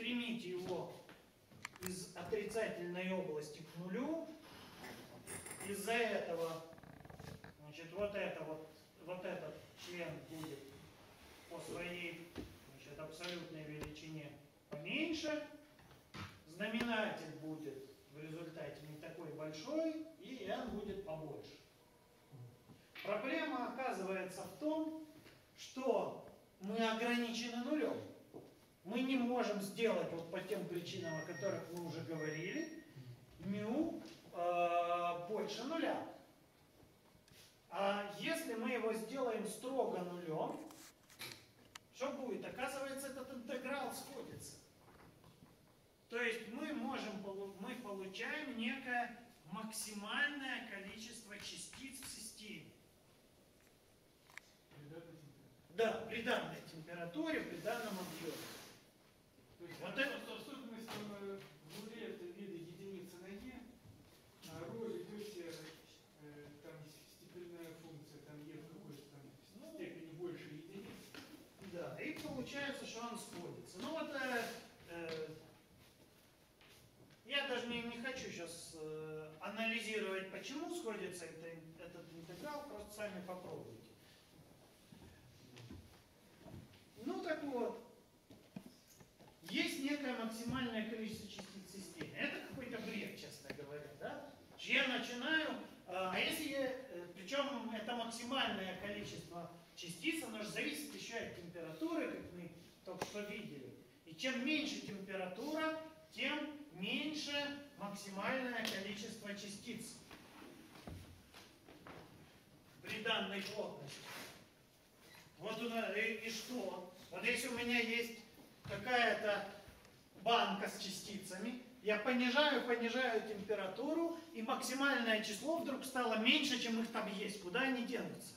стремите его из отрицательной области к нулю. Из-за этого, значит, вот этот член будет по своей, значит, абсолютной величине поменьше. Знаменатель будет в результате не такой большой, и n будет побольше. Проблема оказывается в том, что мы ограничены нулем. Мы не можем сделать, вот по тем причинам, о которых мы уже говорили, μ больше нуля. А если мы его сделаем строго нулем, что будет? Оказывается, этот интеграл сходится. То есть мы получаем некое максимальное количество частиц в системе. Да, при данной температуре, при данном объеме. То есть Вот особенность в нуле это вида единицы на e, а ρ ведете, там степенная функция, там e в какой-то там степени больше единиц. Да, и получается, что он сходится. Ну вот я даже не хочу сейчас анализировать, почему сходится этот интеграл, просто сами попробуйте. Ну так вот, есть некое максимальное количество частиц в системе. Это какой-то бред, честно говоря. Да? Я начинаю, причем это максимальное количество частиц, оно же зависит еще от температуры, как мы только что видели. И чем меньше температура, тем меньше максимальное количество частиц при данной плотности. Вот и что? Вот если у меня есть какая-то банка с частицами, я понижаю температуру, и максимальное число вдруг стало меньше, чем их там есть. Куда они денутся?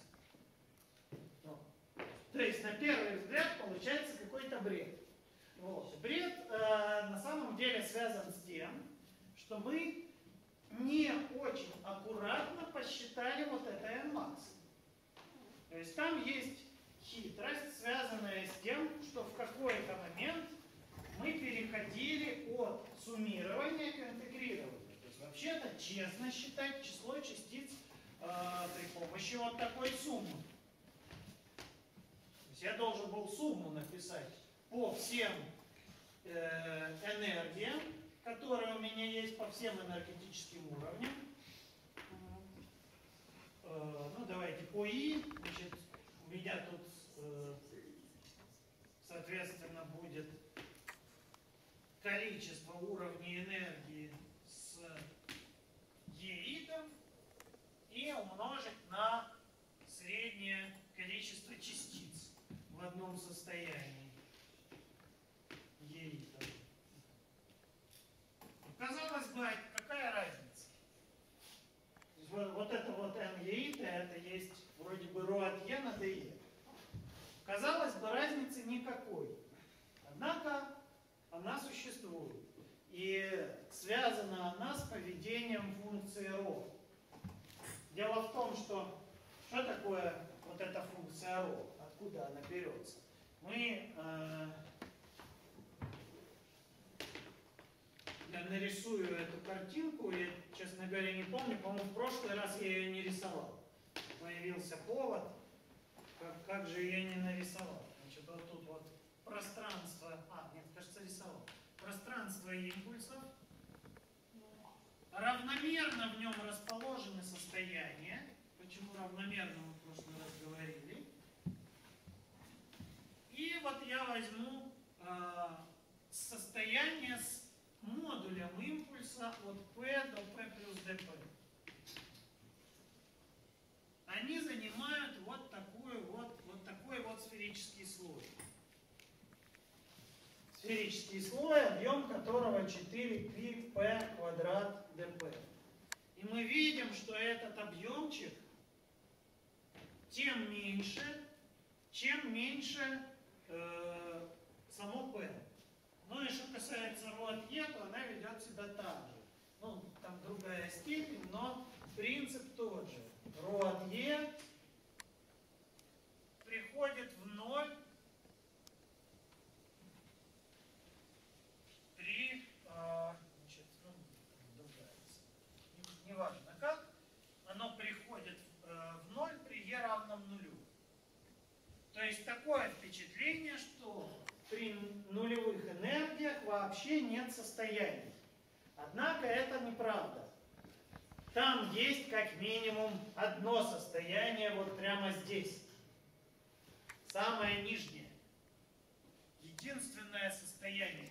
То есть на первый взгляд получается какой-то бред. Вот. Бред на самом деле связан с тем, что мы не очень аккуратно посчитали вот это n-max. То есть там есть хитрость, связанная с тем, что в какой-то момент мы переходили от суммирования к интегрированию. То есть вообще-то честно считать число частиц при помощи вот такой суммы. То есть я должен был сумму написать по всем энергиям, которые у меня есть, по всем энергетическим уровням. Ну давайте по I, значит, у меня тут соответственно будет количество уровней энергии с еитом и умножить на среднее количество частиц в одном состоянии еитом. Казалось бы, какая разница? Вот это вот n еита, это есть вроде бы ρ от e на dE. Казалось бы, разницы никакой. Однако она существует. И связана она с поведением функции ρ. Дело в том, что такое вот эта функция ρ? Откуда она берется? Я нарисую эту картинку. Я, честно говоря, не помню. По-моему, в прошлый раз я ее не рисовал. Появился повод. Как же я не нарисовал? Значит, вот тут вот пространство. Нет, кажется, рисовал. Пространство импульсов. Равномерно в нем расположены состояния. Почему равномерно, мы в прошлый раз говорили. И вот я возьму состояние с модулем импульса от P до P плюс dP. Они занимают вот такой вот сферический слой. Сферический слой, объем которого 4πp квадрат dp. И мы видим, что этот объемчик тем меньше, чем меньше само p. Ну и что касается ρ от e, то она ведет себя так же. Ну, там другая степень, но принцип тот же. Ρ от e приходит в ноль неважно как, оно приходит в ноль при e равном нулю. То есть такое впечатление, что при нулевых энергиях вообще нет состояний. Однако это неправда. Там есть как минимум одно состояние вот прямо здесь. Самое нижнее. Единственное состояние.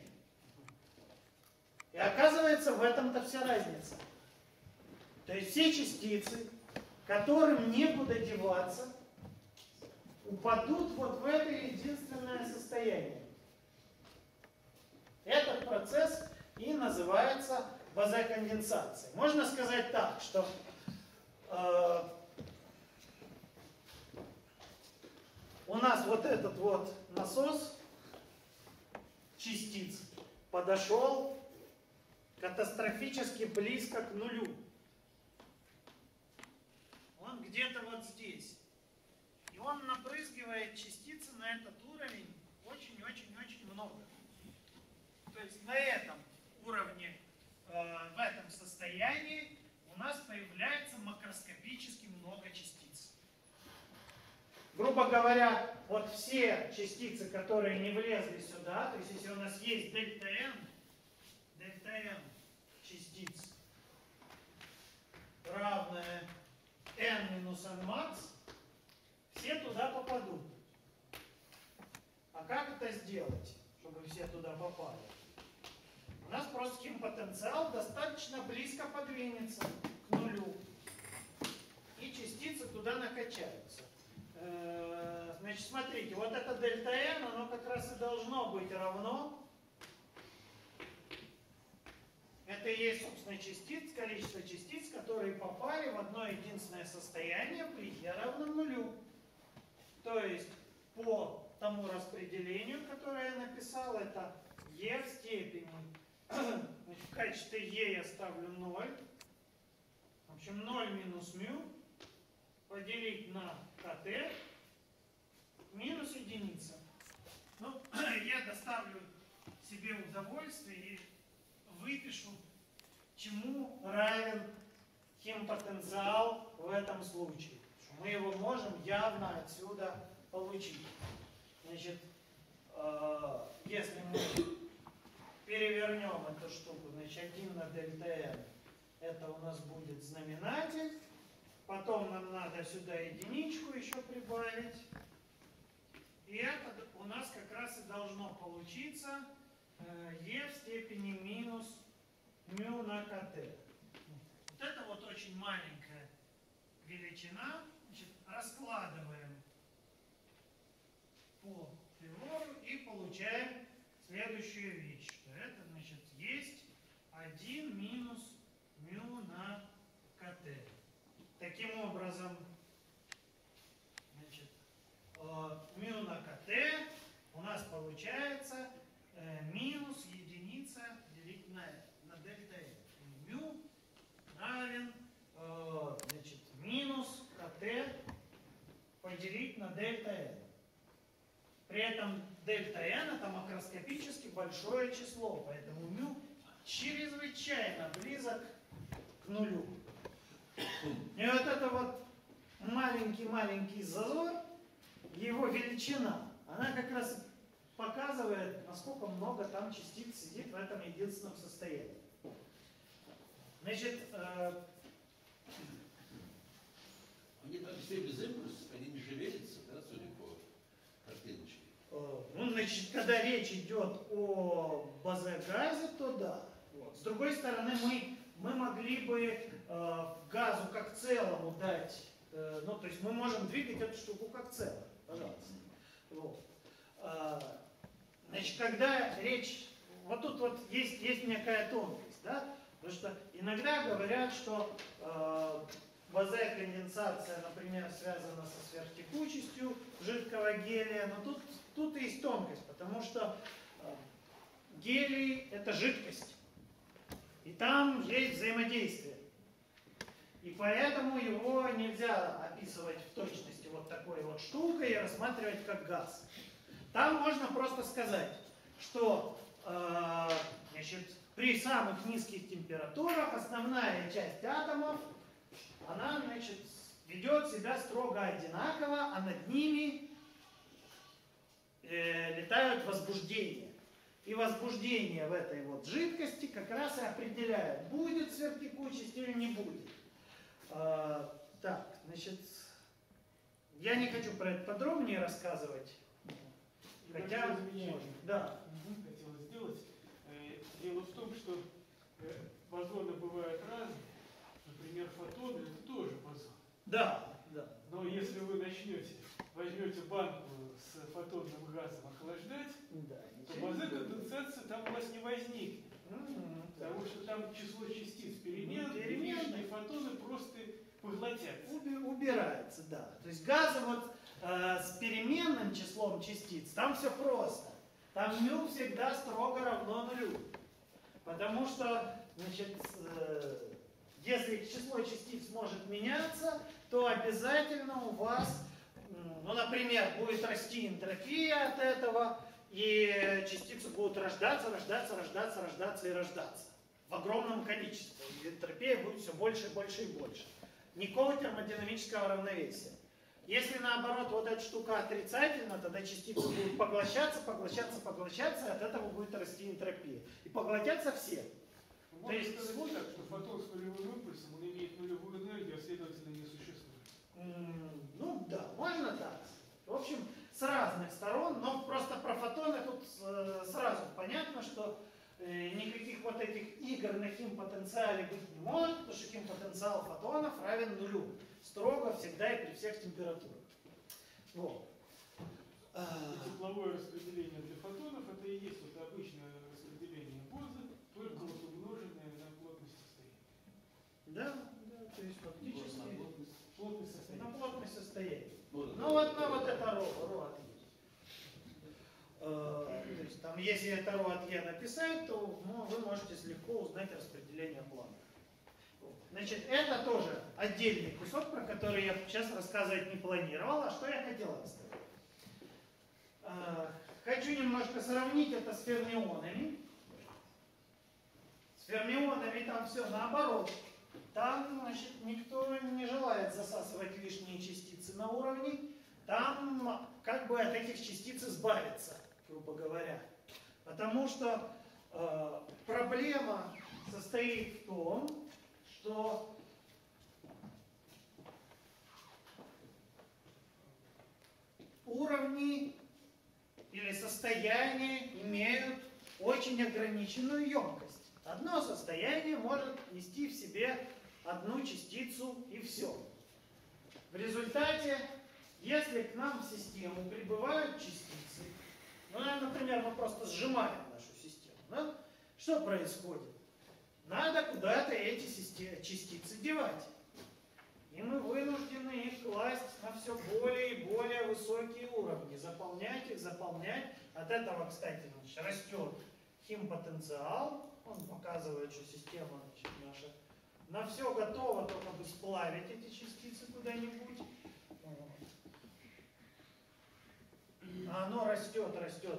И оказывается, в этом-то вся разница. То есть все частицы, которым некуда деваться, упадут вот в это единственное состояние. Этот процесс и называется базоконденсацией. Можно сказать так, что у нас вот этот вот насос частиц подошел катастрофически близко к нулю. Он где-то вот здесь. И он набрызгивает частицы на этот уровень очень-очень-очень много. То есть на этом уровне, в этом состоянии у нас появляется макроскопически много частиц. Грубо говоря, вот все частицы, которые не влезли сюда, то есть если у нас есть дельта n частиц, равное n минус n max, все туда попадут. А как это сделать, чтобы все туда попали? У нас просто химпотенциал достаточно близко подвинется к нулю. И частицы туда накачаются. Значит, смотрите, вот это дельта n, оно как раз и должно быть равно. Это и есть, собственно, количество частиц, которые попали в одно единственное состояние при e равном нулю. То есть по тому распределению, которое я написал, это e в степени. Значит, в качестве e я ставлю 0. В общем, 0 минус μ поделить на kt минус единица. Ну, я доставлю себе удовольствие и выпишу, чему равен химпотенциал в этом случае. Мы его можем явно отсюда получить. Значит, если мы перевернем эту штуку, значит, 1 на дельта n, это у нас будет знаменатель. Потом нам надо сюда единичку еще прибавить. И это у нас как раз и должно получиться e в степени минус μ на kt. Вот это вот очень маленькая величина. Значит, раскладываем по Пилору и получаем следующую вещь. Что это, значит, есть 1 минус μ на kt. Таким образом, значит, μ на kt у нас получается минус единица делить на дельта n. Μ равен значит, минус kt поделить на дельта n. При этом дельта n это макроскопически большое число, поэтому μ чрезвычайно близок к нулю. И вот это вот маленький зазор, его величина, она как раз показывает, насколько много там частиц сидит в этом единственном состоянии. Значит, они там все без импульсов, они не шевелятся, да, судя по картиночке? Ну, значит, когда речь идет о базогазе, то да. Вот. С другой стороны, мы могли бы газу как целому дать, ну, то есть мы можем двигать эту штуку как целое, пожалуйста. Вот. Значит, когда речь, вот тут вот есть некая тонкость, да, потому что иногда говорят, что базоконденсация, например, связана со сверхтекучестью жидкого гелия, но тут и есть тонкость, потому что гелий это жидкость, и там есть взаимодействие. И поэтому его нельзя описывать в точности вот такой вот штукой и рассматривать как газ. Там можно просто сказать, что значит, при самых низких температурах основная часть атомов, она, значит, ведет себя строго одинаково, а над ними летают возбуждения. И возбуждение в этой вот жидкости как раз и определяет, будет сверхтекучесть или не будет. Так, значит, я не хочу про это подробнее рассказывать. Хотя, можно. Да. Хотел сделать. Дело в том, что бозоны бывают разные. Например, фотоны — это тоже бозон. Да, да. Но если вы возьмете банку с фотонным газом охлаждать, Да, то бозон-конденсация там у вас не возникнет. Потому что там число частиц переменное, и лишние фотоны просто поглотятся. Убирается, да. То есть газы вот с переменным числом частиц, там все просто. Там μ всегда строго равно нулю. Потому что, значит, если число частиц может меняться, то обязательно у вас, ну, например, будет расти энтропия от этого, и частицы будут рождаться и рождаться в огромном количестве. И энтропия будет все больше и больше и больше. Никакого термодинамического равновесия. Если наоборот вот эта штука отрицательна, тогда частицы будут поглощаться, и от этого будет расти энтропия. И поглотятся все. Можно сказать вот так, что фотон с нулевым импульсом, он имеет нулевую энергию, а следовательно не существует. Ну да, можно так. В общем, с разных сторон, но просто про фотоны тут сразу понятно, что никаких вот этих игр на химпотенциале быть не может, потому что химпотенциал фотонов равен нулю. Строго, всегда и при всех температурах. Вот. Тепловое распределение для фотонов — это и есть вот обычное распределение Боза, только вот умноженное на плотность состояния. Да, то есть фактически Плотность состояния. на плотность состояния. Вот Ну вот на вот это ρ от Е. То есть там, если это ρ от Е написать, то вы можете легко узнать распределение плана. Значит, это тоже отдельный кусок, про который я сейчас рассказывать не планировал, а что я хотел рассказать. Хочу немножко сравнить это с фермионами. С фермионами там все наоборот. Там, значит, никто не желает засасывать лишние частицы на уровне. Там как бы от этих частиц избавиться, грубо говоря. Потому что проблема состоит в том, что уровни или состояния имеют очень ограниченную емкость. Одно состояние может нести в себе одну частицу и все. В результате, если к нам в систему прибывают частицы, ну, например, мы просто сжимаем нашу систему, да? Что происходит? Надо куда-то эти частицы девать. И мы вынуждены их класть на все более и более высокие уровни. Заполнять их, заполнять. От этого, кстати, растет химпотенциал. Он показывает, что система, значит, наша на все готова, только бы сплавить эти частицы куда-нибудь. А оно растет.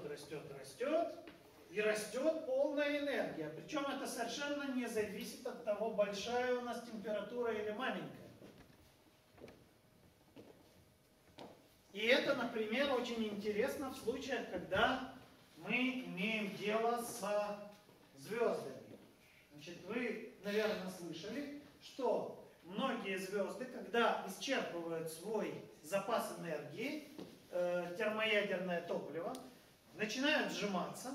И растет полная энергия. Причем это совершенно не зависит от того, большая у нас температура или маленькая. И это, например, очень интересно в случаях, когда мы имеем дело с звездами. Значит, вы, наверное, слышали, что многие звезды, когда исчерпывают свой запас энергии, термоядерное топливо, начинают сжиматься.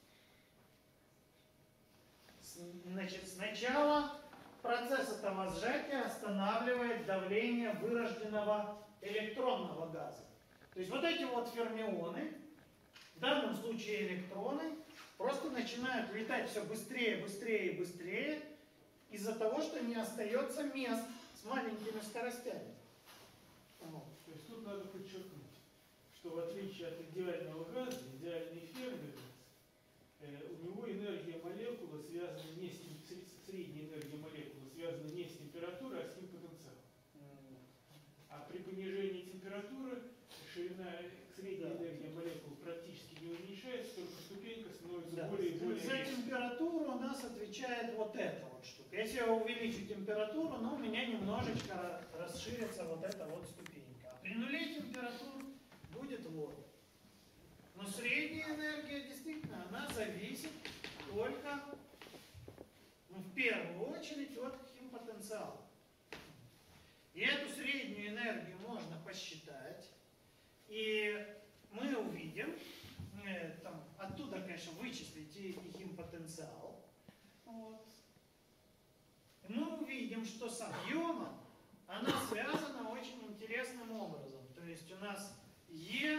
Значит, сначала процесс этого сжатия останавливает давление вырожденного электронного газа. То есть вот эти вот фермионы, в данном случае электроны, просто начинают летать все быстрее из-за того, что не остается мест с маленькими скоростями. То есть тут надо подчеркнуть, что в отличие от идеального газа, идеальный эфирный газ, у него энергия молекулы связана не с средняя энергия молекулы связана не с температурой, а с химпотенциалом. А при понижении температуры средняя энергия молекул практически не уменьшается, только ступенька становится Да. более и более... За температуру у нас отвечает вот эта вот штука. Если я увеличу температуру, ну, у меня немножечко расширится вот эта вот ступенька. А при нуле температур будет вот. Но средняя энергия, действительно, она зависит только, ну, в первую очередь, от химпотенциала. И эту среднюю энергию можно посчитать. И мы увидим, там, оттуда, конечно, вычислить и химпотенциал. Вот. И мы увидим, что с объемом она связана очень интересным образом. То есть у нас Е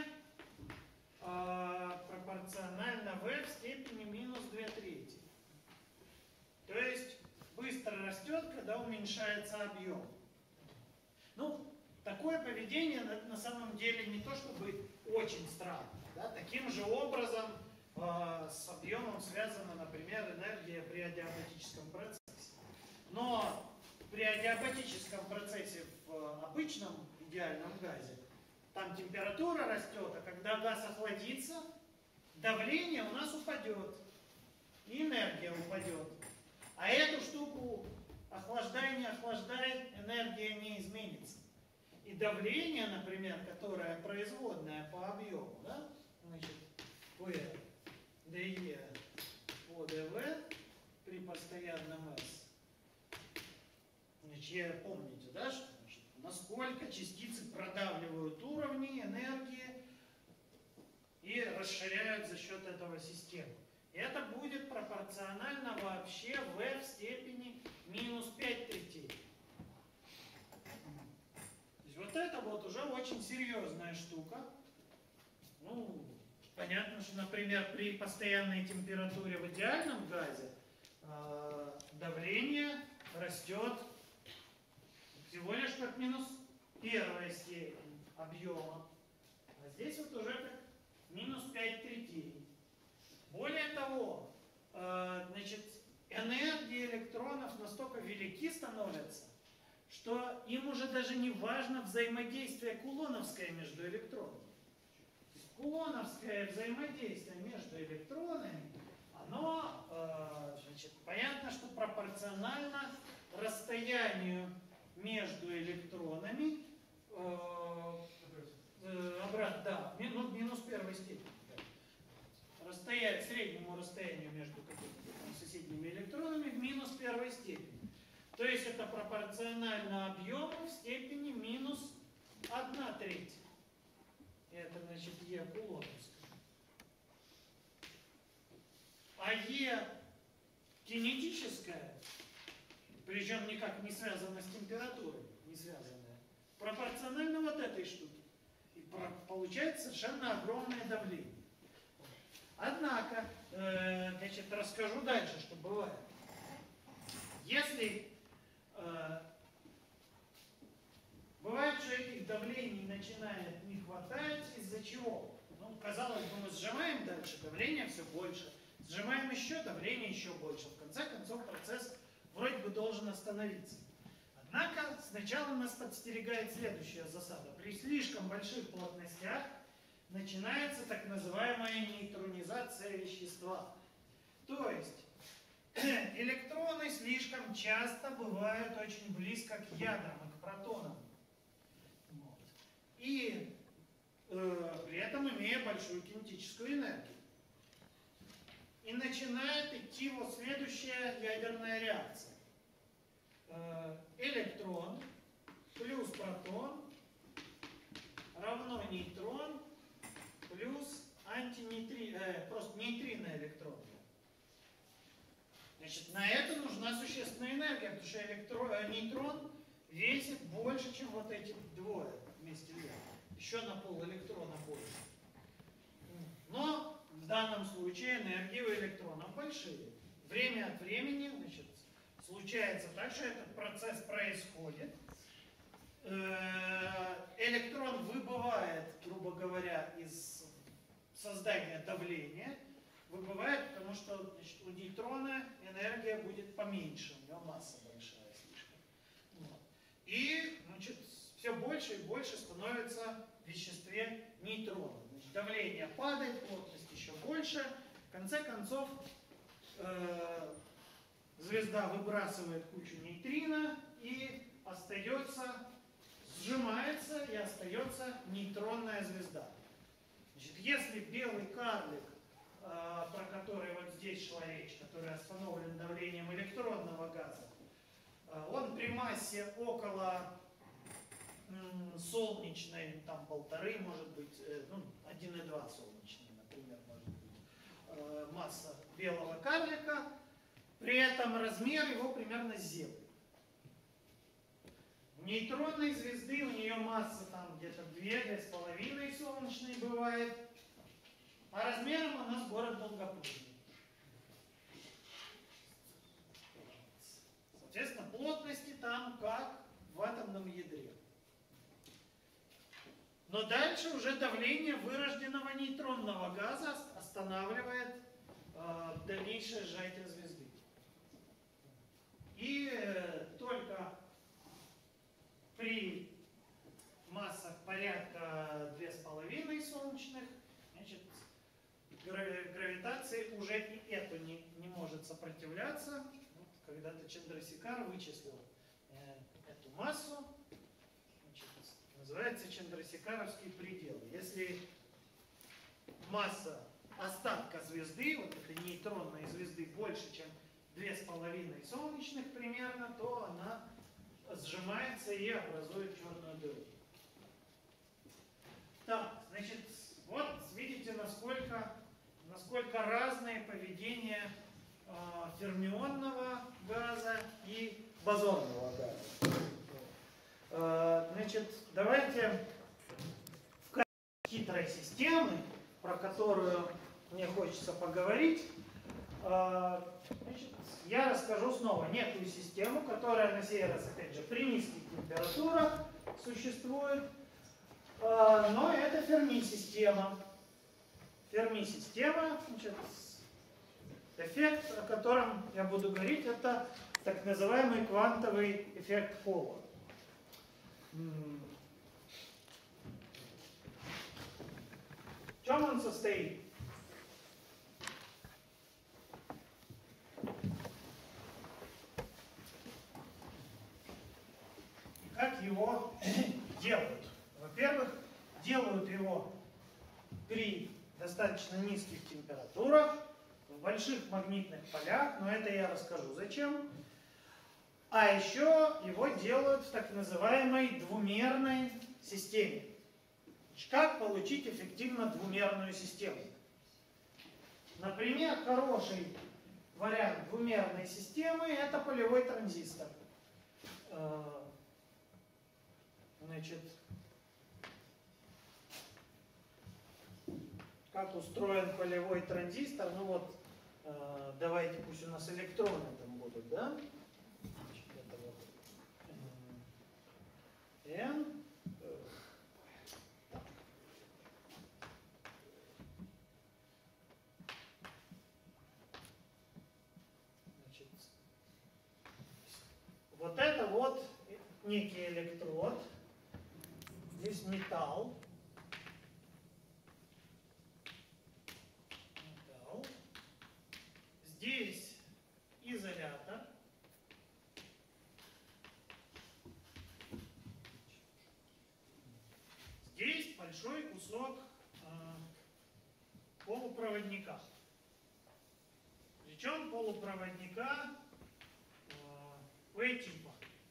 пропорционально V в степени минус 2/3. То есть быстро растет, когда уменьшается объем. Ну, такое поведение на самом деле не то чтобы очень странно. Да? Таким же образом с объемом связана, например, энергия при адиабатическом процессе. Но при адиабатическом процессе в обычном идеальном газе там температура растет, а когда газ охладится, давление у нас упадет, и энергия упадет. А эту штуку охлаждай, не охлаждает, энергия не изменится. И давление, например, которое производное по объему, да, значит, P dE по dV при постоянном S. Значит, помните, да, что значит, насколько частицы продавливают уровни энергии и расширяют за счет этого систему. И это будет пропорционально вообще V в степени минус 5/3. Вот это вот уже очень серьезная штука. Ну, понятно, что, например, при постоянной температуре в идеальном газе давление растет всего лишь как минус 1 степень объема. А здесь вот уже как минус 5/3. Более того, значит, энергии электронов настолько велики становятся, что им уже даже не важно взаимодействие кулоновское между электронами. То есть кулоновское взаимодействие между электронами, оно, значит, понятно, что пропорционально расстоянию между электронами, да, минус 1 степени. Среднему расстоянию между соседними электронами в минус 1 степени. То есть это пропорционально объему в степени минус 1/3. Это значит Е кулоновская. А Е кинетическая, причем никак не связана с температурой, не связанная, пропорционально вот этой штуке. И получается совершенно огромное давление. Однако, значит, расскажу дальше, что бывает. Если бывает, что этих давлений начинает не хватать, из-за чего? Ну, казалось бы, мы сжимаем дальше, давление все больше. Сжимаем еще, давление еще больше. В конце концов, процесс вроде бы должен остановиться. Однако, сначала нас подстерегает следующая засада. При слишком больших плотностях начинается так называемая нейтронизация вещества. То есть, электроны слишком часто бывают очень близко к ядрам и к протонам. Вот. И при этом имея большую кинетическую энергию. И начинает идти вот следующая ядерная реакция. Электрон плюс протон равно нейтрон плюс просто нейтрино электрон. Значит, на это нужна существенная энергия, потому что нейтрон весит больше, чем вот эти двое вместе взятых. Еще на пол электрона больше. Но в данном случае энергии у электронов большие. Время от времени, значит, случается так, что этот процесс происходит. Электрон выбывает, грубо говоря, из создания давления. Выбывает, потому что, значит, у нейтрона энергия будет поменьше, у него масса большая слишком. Вот. И, значит, все больше и больше становится в веществе нейтронов. Значит, давление падает, плотность еще больше. В конце концов, звезда выбрасывает кучу нейтрино и остается, сжимается и остается нейтронная звезда. Значит, если белый карлик, про который вот здесь шла речь, который остановлен давлением электронного газа, он при массе около солнечной, там 1,5, может быть, 1,2 солнечной, например, может быть, масса белого карлика, при этом размер его примерно с Землю. У нейтронной звезды у нее масса там где-то 2-2,5 солнечной бывает, а размером она с город Долгопрудный. Соответственно, плотности там как в атомном ядре. Но дальше уже давление вырожденного нейтронного газа останавливает дальнейшее сжатие звезды. И только при массах порядка 2,5 солнечных, значит, гравитации уже и это не может сопротивляться. Вот, когда-то Чандрасекар вычислил эту массу. Значит, называется Чандрасекаровский предел. Если масса остатка звезды, вот этой нейтронной звезды, больше, чем 2,5 солнечных примерно, то она сжимается и образует черную дыру. Так, значит, вот видите, насколько разное поведение фермионного газа и бозонного газа. Значит, давайте в качестве хитрой системы, про которую мне хочется поговорить, значит, я расскажу снова некую систему, которая на сей раз, опять же, при низких температурах существует, но это Ферми-система. Ферми-система, значит, эффект, о котором я буду говорить, это так называемый квантовый эффект Пола. В чем он состоит? Как его делают? Во-первых, делают его при достаточно низких температурах, в больших магнитных полях, но это я расскажу зачем. А еще его делают в так называемой двумерной системе. Как получить эффективно двумерную систему? Например, хороший вариант двумерной системы – это полевой транзистор. Значит, как устроен полевой транзистор? Ну вот, давайте, пусть у нас электроны там будут, да? Значит, это вот N. Значит, вот это вот некий электрод. Здесь металл. Здесь изолятор. Здесь большой кусок полупроводника. Причем полупроводника P-типа.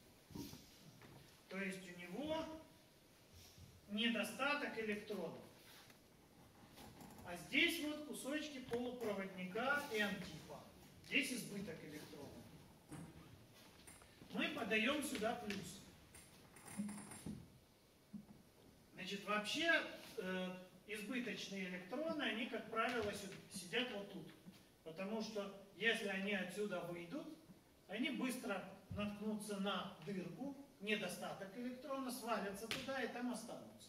То есть у него недостаток электронов. А здесь вот кусочки полупроводника N-типа. Здесь избыток электронов. Мы подаем сюда плюс. Значит, вообще избыточные электроны, они, как правило, сидят вот тут. Потому что если они отсюда выйдут, они быстро наткнутся на дырку, недостаток электрона, свалятся туда и там останутся.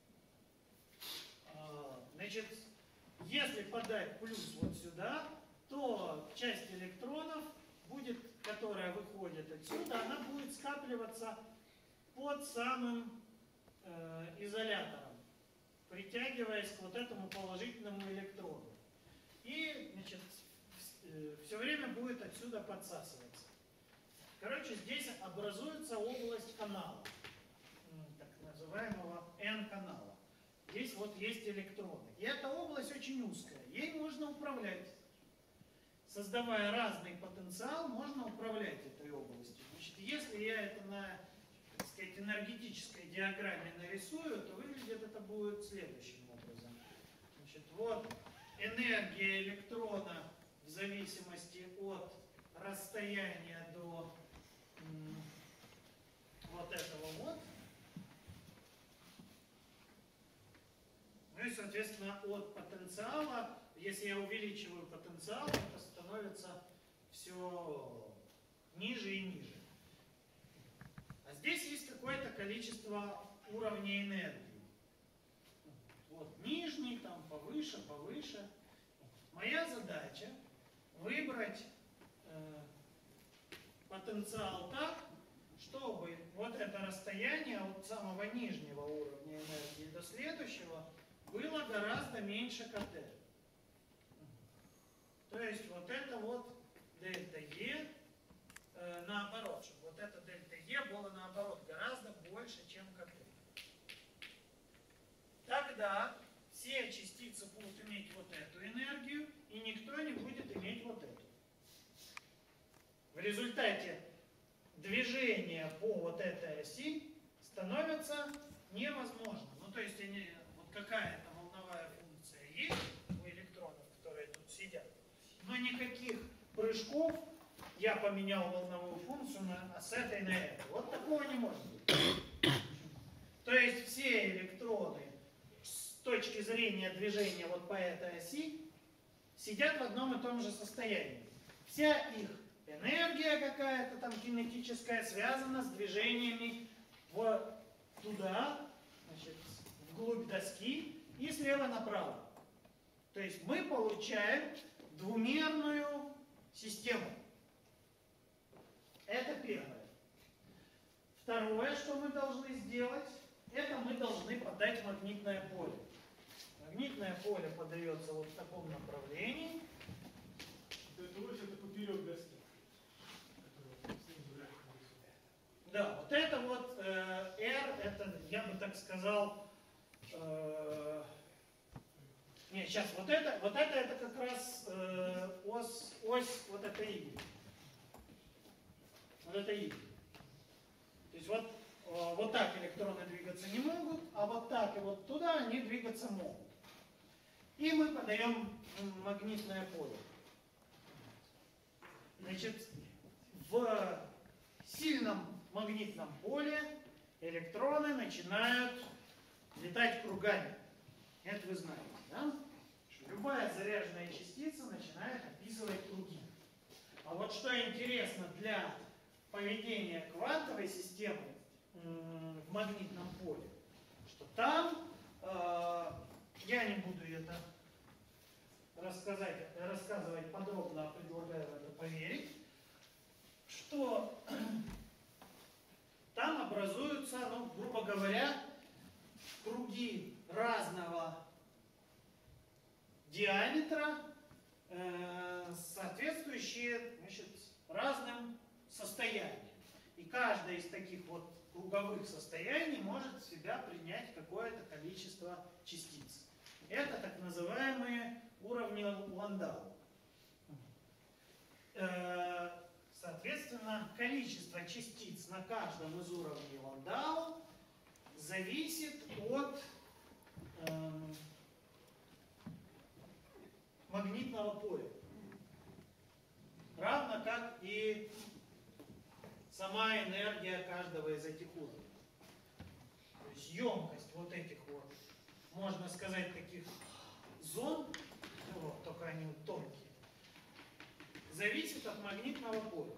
Значит, если подать плюс вот сюда, то часть электронов, которая выходит отсюда, она будет скапливаться под самым изолятором, притягиваясь к вот этому положительному электрону. и, значит, все время будет отсюда подсасываться. Короче, здесь образуется область канала, так называемого N-канала. Здесь вот есть электроны. И эта область очень узкая. Ей можно управлять. Создавая разный потенциал, можно управлять этой областью. Значит, если я это на, так сказать, энергетической диаграмме нарисую, то выглядит это будет следующим образом. Значит, вот энергия электрона в зависимости от расстояния до вот этого вот. Ну и, соответственно, от потенциала, если я увеличиваю потенциал, это становится все ниже и ниже. А здесь есть какое-то количество уровней энергии. Вот нижний, там повыше, повыше. Моя задача выбрать потенциал так, чтобы вот это расстояние от самого нижнего уровня энергии до следующего было гораздо меньше КТ. То есть вот это вот дельта Е наоборот, чтобы вот это дельта Е было наоборот гораздо больше, чем КТ. Тогда все частицы будут иметь вот эту энергию, и никто не будет иметь вот эту. В результате движение по вот этой оси становится невозможным. Ну, то есть вот какая-то волновая функция есть у электронов, которые тут сидят, но никаких прыжков я поменял волновую функцию с этой на эту. Вот такого не может быть. То есть все электроны с точки зрения движения вот по этой оси сидят в одном и том же состоянии. Вся их энергия какая-то там кинетическая связана с движениями туда, значит, вглубь доски и слева направо. То есть мы получаем двумерную систему. Это первое. Второе, что мы должны сделать, это мы должны подать магнитное поле. Магнитное поле подается вот в таком направлении. Это поперек доски. Да, вот это вот R, это, я бы так сказал, нет, сейчас, вот это как раз ось вот это Y. Вот это Y. То есть вот так электроны двигаться не могут, а вот так и вот туда они двигаться могут. И мы подаем магнитное поле. Значит, в сильном магнитном поле электроны начинают летать кругами. Это вы знаете, да? Что любая заряженная частица начинает описывать круги. А вот что интересно для поведения квантовой системы в магнитном поле, что там, я не буду это рассказывать подробно, а предлагаю в это поверить, что там образуются, ну, грубо говоря, круги разного диаметра, соответствующие, значит, разным состояниям. И каждое из таких вот круговых состояний может в себя принять какое-то количество частиц. Это так называемые уровни Ландау. Соответственно, количество частиц на каждом из уровней Ландау зависит от магнитного поля. Равно как и сама энергия каждого из этих уровней. То есть емкость вот этих вот, можно сказать, таких зон, ну, только они вот тонкие, зависит от магнитного поля.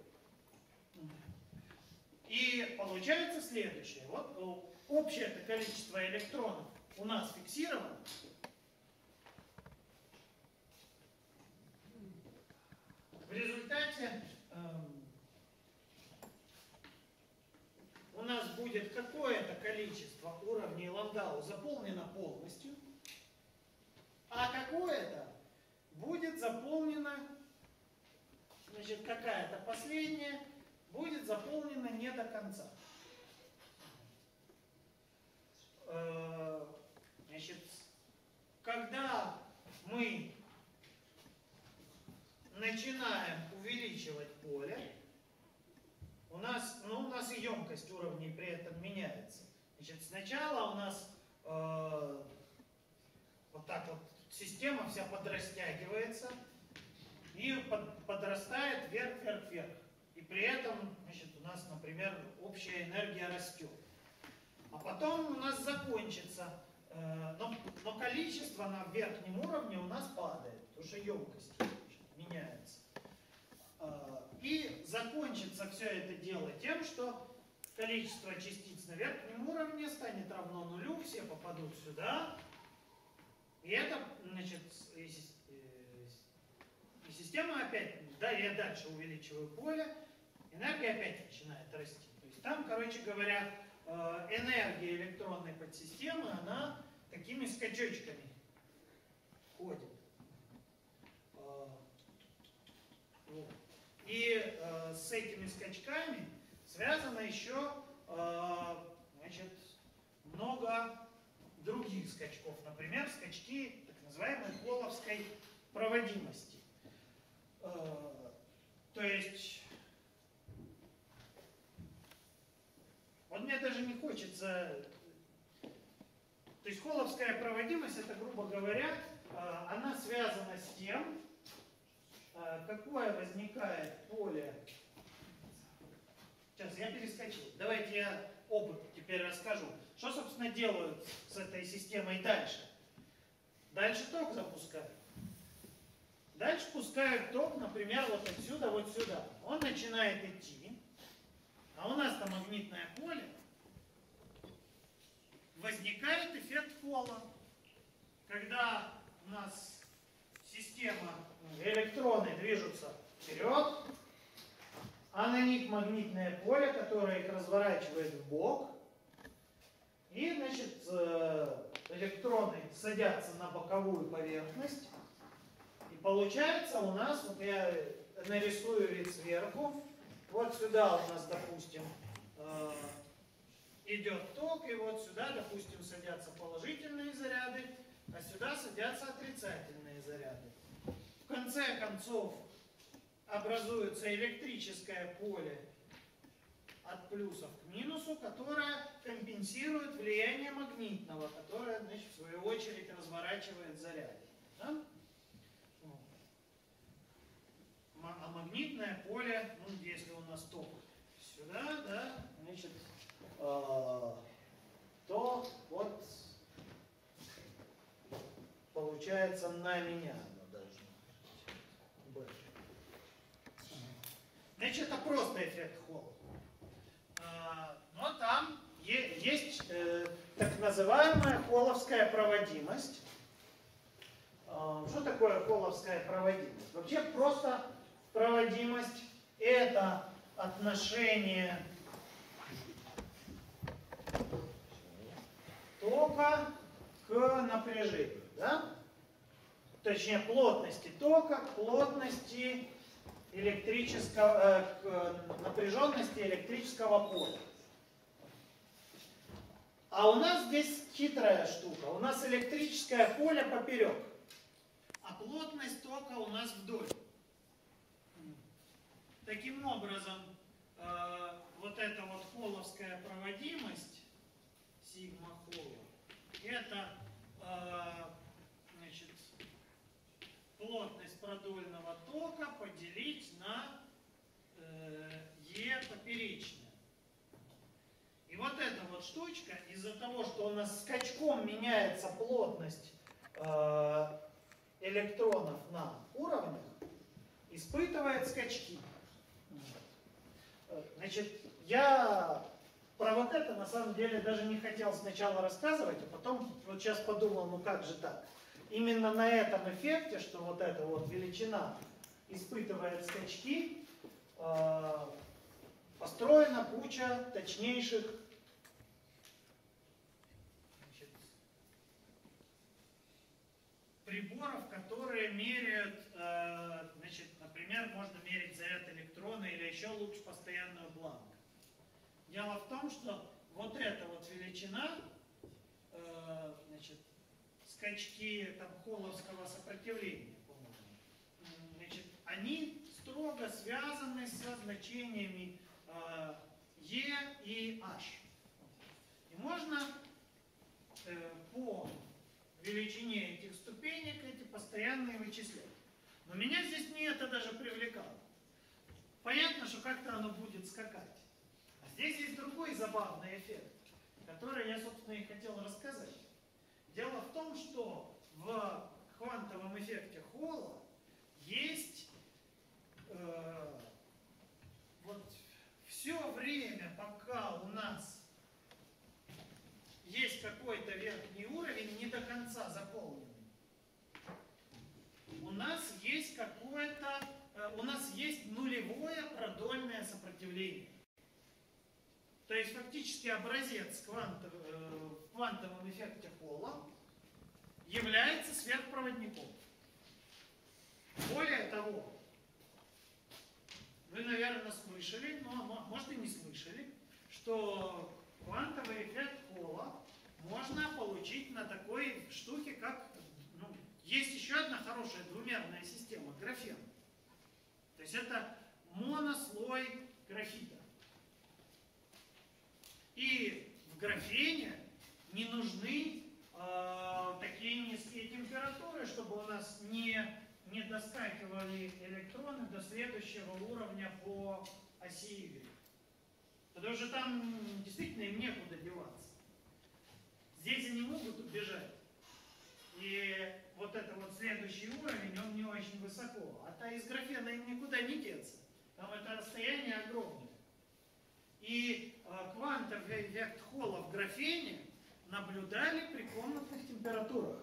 И получается следующее. Вот общее количество электронов у нас фиксировано. В результате у нас будет какое-то количество уровней Ландау заполнено полностью, а какое-то будет будет заполнена, значит, какая-то последняя, будет заполнена не до конца. Значит, когда мы начинаем увеличивать поле, у нас и емкость уровней при этом меняется. Значит, сначала у нас вот так вот система вся подрастягивается и подрастает вверх. И при этом, значит, у нас, например, общая энергия растет. А потом у нас закончится, но количество на верхнем уровне у нас падает, потому что емкость меняется. И закончится все это дело тем, что количество частиц на верхнем уровне станет равно нулю, все попадут сюда. И это, значит, и система опять, да, я дальше увеличиваю поле, энергия опять начинает расти. То есть там, короче говоря, энергия электронной подсистемы, она такими скачочками ходит. И с этими скачками связано еще, значит, много других скачков. Например, скачки так называемой холловской проводимости. То есть, вот мне даже не хочется... То есть холловская проводимость, это, грубо говоря, она связана с тем, какое возникает поле. Сейчас, я перескочил. Давайте я опыт теперь расскажу. Что, собственно, делают с этой системой дальше? Дальше ток запускают. Дальше пускают ток, например, вот отсюда, вот сюда. Он начинает идти, а у нас там магнитное поле. Возникает эффект Холла. Когда у нас система, электроны движутся вперед, а на них магнитное поле, которое их разворачивает в бок. И, значит, электроны садятся на боковую поверхность. И получается у нас, вот я нарисую вид сверху, вот сюда у нас, допустим, идет ток, и вот сюда, допустим, садятся положительные заряды, а сюда садятся отрицательные заряды. В конце концов образуется электрическое поле от плюсов к минусу, которое компенсирует влияние магнитного, которое, значит, в свою очередь разворачивает заряды. Да? А магнитное поле, ну, если у нас ток сюда, да, значит, то вот получается на меня оно должно быть. Значит, это просто эффект Холла. Но там есть так называемая холловская проводимость. Что такое холловская проводимость? Вообще просто проводимость – это отношение тока к напряжению, да? Точнее, плотности тока к плотности электрического, к напряженности электрического поля. А у нас здесь хитрая штука. У нас электрическое поле поперек, а плотность тока у нас вдоль. Таким образом, вот эта вот холловская проводимость, сигма Холла, это, значит, плотность продольного тока поделить на Е поперечное. И вот эта вот штучка, из-за того, что у нас скачком меняется плотность электронов на уровнях, испытывает скачки. Значит, я про вот это на самом деле даже не хотел сначала рассказывать, а потом вот сейчас подумал, ну как же так? Именно на этом эффекте, что вот эта вот величина испытывает скачки, построена куча точнейших, значит, приборов, которые меряют значит, например, можно мерить заряд электрона или еще лучше постоянную бланк. Дело в том, что вот эта вот величина, значит, скачки там холловского сопротивления, по-моему, значит, они строго связаны со значениями E и H. И можно по величине этих ступенек эти постоянные вычислять. Но меня здесь не это даже привлекало. Понятно, что как-то оно будет скакать. А здесь есть другой забавный эффект, который я, собственно, и хотел рассказать. Дело в том, что в квантовом эффекте Холла есть вот все время, пока у нас есть какой-то верхний уровень, не до конца заполненный, у нас есть нулевое продольное сопротивление. То есть фактически образец в квантовом эффекте Холла является сверхпроводником. Более того, вы, наверное, слышали, но может и не слышали, что квантовый эффект Холла можно получить на такой штуке, как... есть еще одна хорошая двумерная система, графен. То есть это монослой графита. И в графене не нужны такие низкие температуры, чтобы у нас не доскакивали электроны до следующего уровня по оси Y. Потому что там действительно им некуда деваться. Здесь они могут убежать. И вот это вот следующий уровень, он не очень высоко. А из графена им никуда не деться. Там это расстояние огромное. И квантовый эффект Холла в графене наблюдали при комнатных температурах.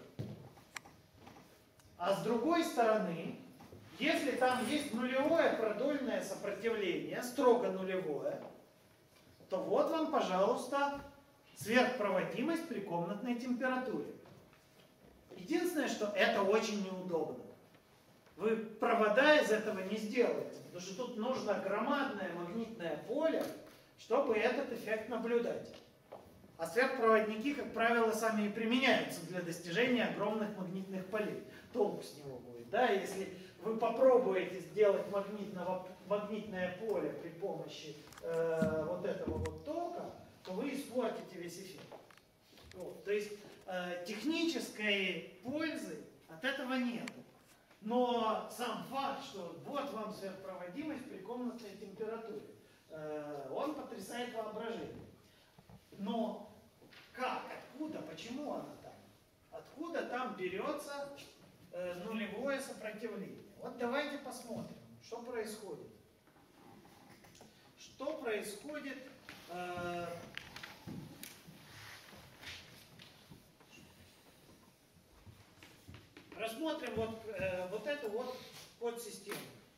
А с другой стороны, если там есть нулевое продольное сопротивление, строго нулевое, то вот вам, пожалуйста, сверхпроводимость при комнатной температуре. Единственное, что это очень неудобно. Вы провода из этого не сделаете, потому что тут нужно громадное магнитное поле, чтобы этот эффект наблюдать. А сверхпроводники, как правило, сами и применяются для достижения огромных магнитных полей. Толку с него будет, да? Если вы попробуете сделать магнитное поле при помощи вот этого вот тока, то вы испортите весь эффект. Вот. То есть технической пользы от этого нет. Но сам факт, что вот вам сверхпроводимость при комнатной температуре, он потрясает воображение. Но как, откуда, почему она там? Откуда там берется нулевое сопротивление? Вот давайте посмотрим, что происходит. Что происходит рассмотрим вот эту вот подсистему.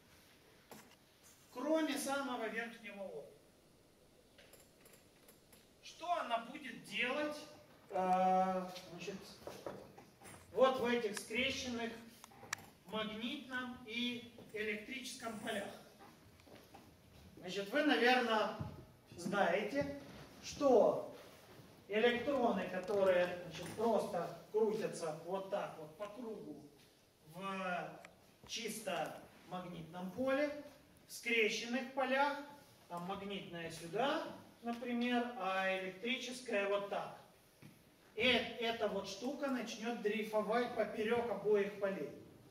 Кроме самого верхнего уровня. Что она будет делать значит, вот в этих скрещенных магнитном и электрическом полях? Значит, вы, наверное, знаете, что электроны, которые, значит, просто крутятся вот так вот по кругу в чисто магнитном поле, в скрещенных полях, там магнитное сюда, например, а электрическое вот так. И эта вот штука начнет дрейфовать поперек обоих полей.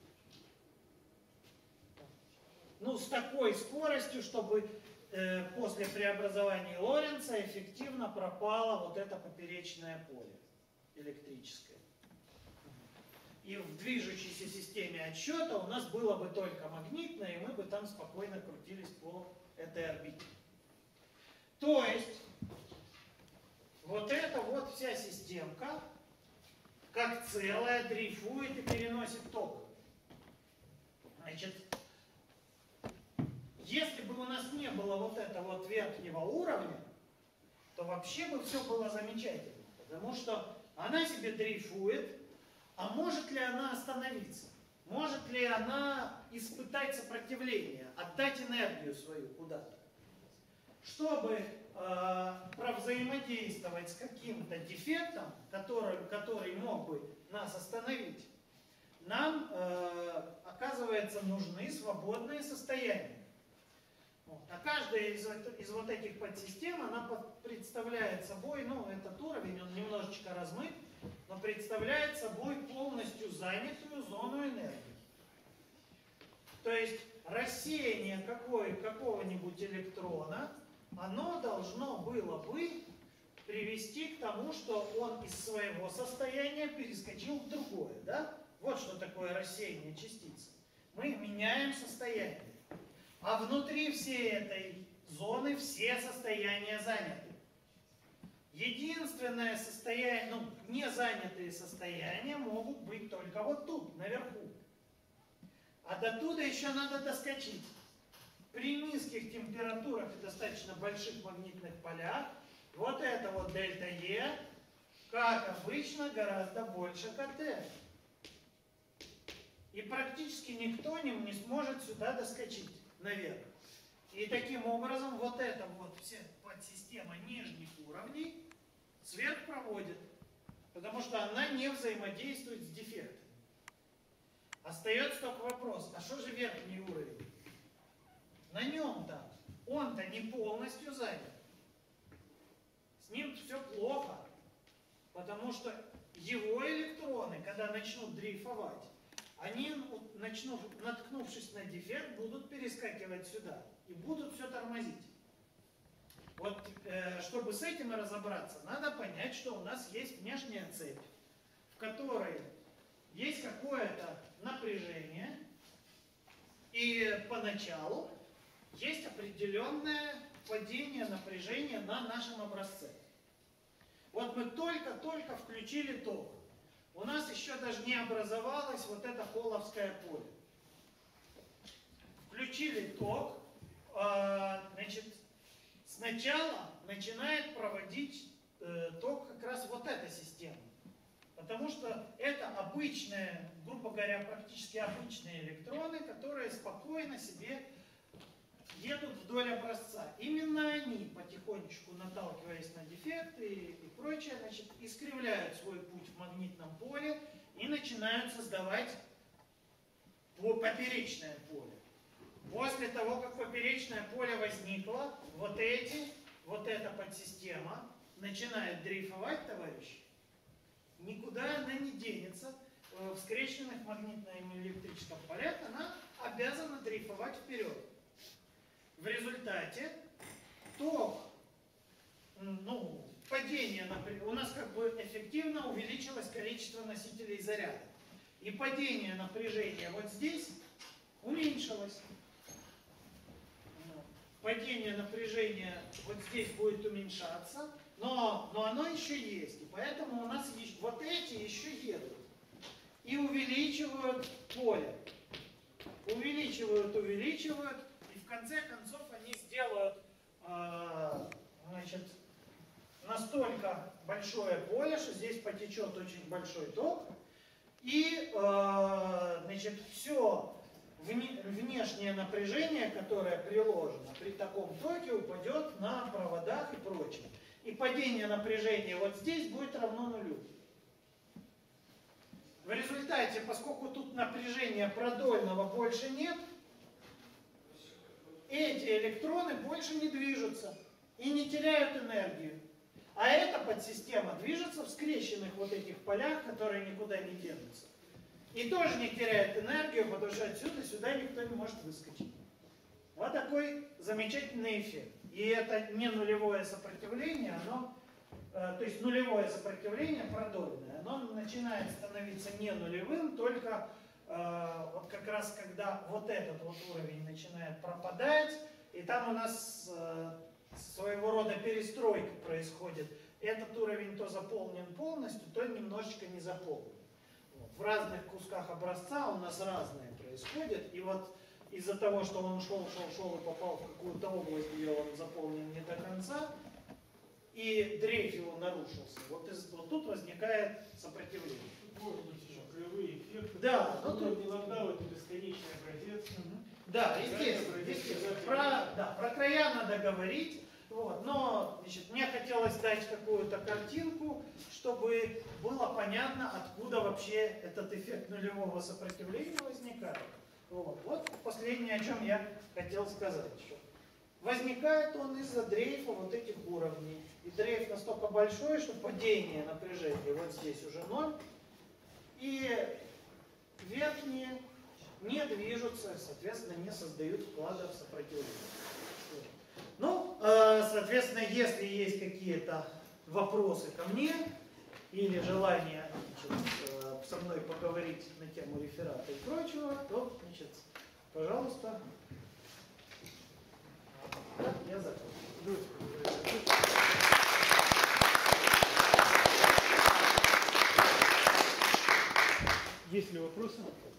Ну, с такой скоростью, чтобы после преобразования Лоренца эффективно пропало вот это поперечное поле электрическое. И в движущейся системе отсчета у нас было бы только магнитное, и мы бы там спокойно крутились по этой орбите. То есть, вот эта вот вся системка, как целая, дрейфует и переносит ток. Значит, если бы у нас не было вот этого вот верхнего уровня, то вообще бы все было замечательно. Потому что она себе дрейфует, а может ли она остановиться? Может ли она испытать сопротивление, отдать энергию свою куда-то. Чтобы провзаимодействовать с каким-то дефектом, который мог бы нас остановить, нам, оказывается, нужны свободные состояния. Вот. А каждая из вот этих подсистем, она представляет собой, ну, этот уровень, он немножечко размыт, но представляет собой полностью занятую зону энергии. То есть рассеяние какого-нибудь электрона, оно должно было бы привести к тому, что он из своего состояния перескочил в другое. Да? Вот что такое рассеяние частицы. Мы меняем состояние. А внутри всей этой зоны все состояния заняты. Единственное состояние, ну, незанятые состояния могут быть только вот тут, наверху. А до туда еще надо доскочить. При низких температурах и достаточно больших магнитных полях вот это вот дельта Е, как обычно, гораздо больше КТ. И практически никто не сможет сюда доскочить наверх. И таким образом вот эта вот вся подсистема нижних уровней сверхпроводит, потому что она не взаимодействует с дефектами. Остается только вопрос, а что же верхний уровень? На нем-то, он-то не полностью занят. С ним все плохо, потому что его электроны, когда начнут дрейфовать, они, наткнувшись на дефект, будут перескакивать сюда и будут все тормозить. Вот, чтобы с этим разобраться, надо понять, что у нас есть внешняя цепь, в которой есть какое-то напряжение, и поначалу есть определенное падение напряжения на нашем образце. Вот мы только-только включили ток. У нас еще даже не образовалось вот это холловское поле. Включили ток, значит, сначала начинает проводить ток как раз вот эта система. Потому что это обычные, грубо говоря, практически обычные электроны, которые спокойно себе едут вдоль образца. Именно они, потихонечку наталкиваясь на дефекты и прочее, значит, искривляют свой путь в магнитном поле и начинают создавать поперечное поле. После того, как поперечное поле возникло, вот эта подсистема начинает дрейфовать, товарищи. Никуда она не денется. В скрещенных магнитном и электрическом полях она обязана дрейфовать вперед. В результате ток, падение, например, у нас как бы эффективно увеличилось количество носителей заряда. И падение напряжения вот здесь уменьшилось. Падение напряжения вот здесь будет уменьшаться, но оно еще есть. И поэтому у нас вот эти еще едут. И увеличивают поле. Увеличивают. И в конце концов они сделают значит, настолько большое поле, что здесь потечет очень большой ток. И значит, все внешнее напряжение, которое приложено при таком токе, упадет на проводах и прочее. И падение напряжения вот здесь будет равно нулю. В результате, поскольку тут напряжения продольного больше нет, эти электроны больше не движутся и не теряют энергию. А эта подсистема движется в скрещенных вот этих полях, которые никуда не денутся. И тоже не теряет энергию, потому что отсюда сюда никто не может выскочить. Вот такой замечательный эффект. И это не нулевое сопротивление, то есть нулевое сопротивление продольное, оно начинает становиться не нулевым, только вот как раз когда вот этот вот уровень начинает пропадать, и там у нас своего рода перестройка происходит. Этот уровень то заполнен полностью, то немножечко не заполнен. Вот. В разных кусках образца у нас разное происходит, и вот из-за того, что он шел и попал в какую-то область, где он заполнен не до конца, и и дрейф его нарушился, вот тут возникает сопротивление. Может быть еще краевые эффекты. Да, но тут- не Ландау это бесконечный образец. Да, естественно. Про края надо говорить. Вот, но значит, мне хотелось дать какую-то картинку, чтобы было понятно, откуда вообще этот эффект нулевого сопротивления возникает. Вот последнее, о чем я хотел сказать. Что возникает он из-за дрейфа вот этих уровней. И дрейф настолько большой, что падение напряжения вот здесь уже 0. И верхние не движутся, соответственно, не создают вклада в сопротивление. Ну, соответственно, если есть какие-то вопросы ко мне или желание, значит, со мной поговорить на тему реферата и прочего, то, значит, пожалуйста, я закончил. Есть ли вопросы?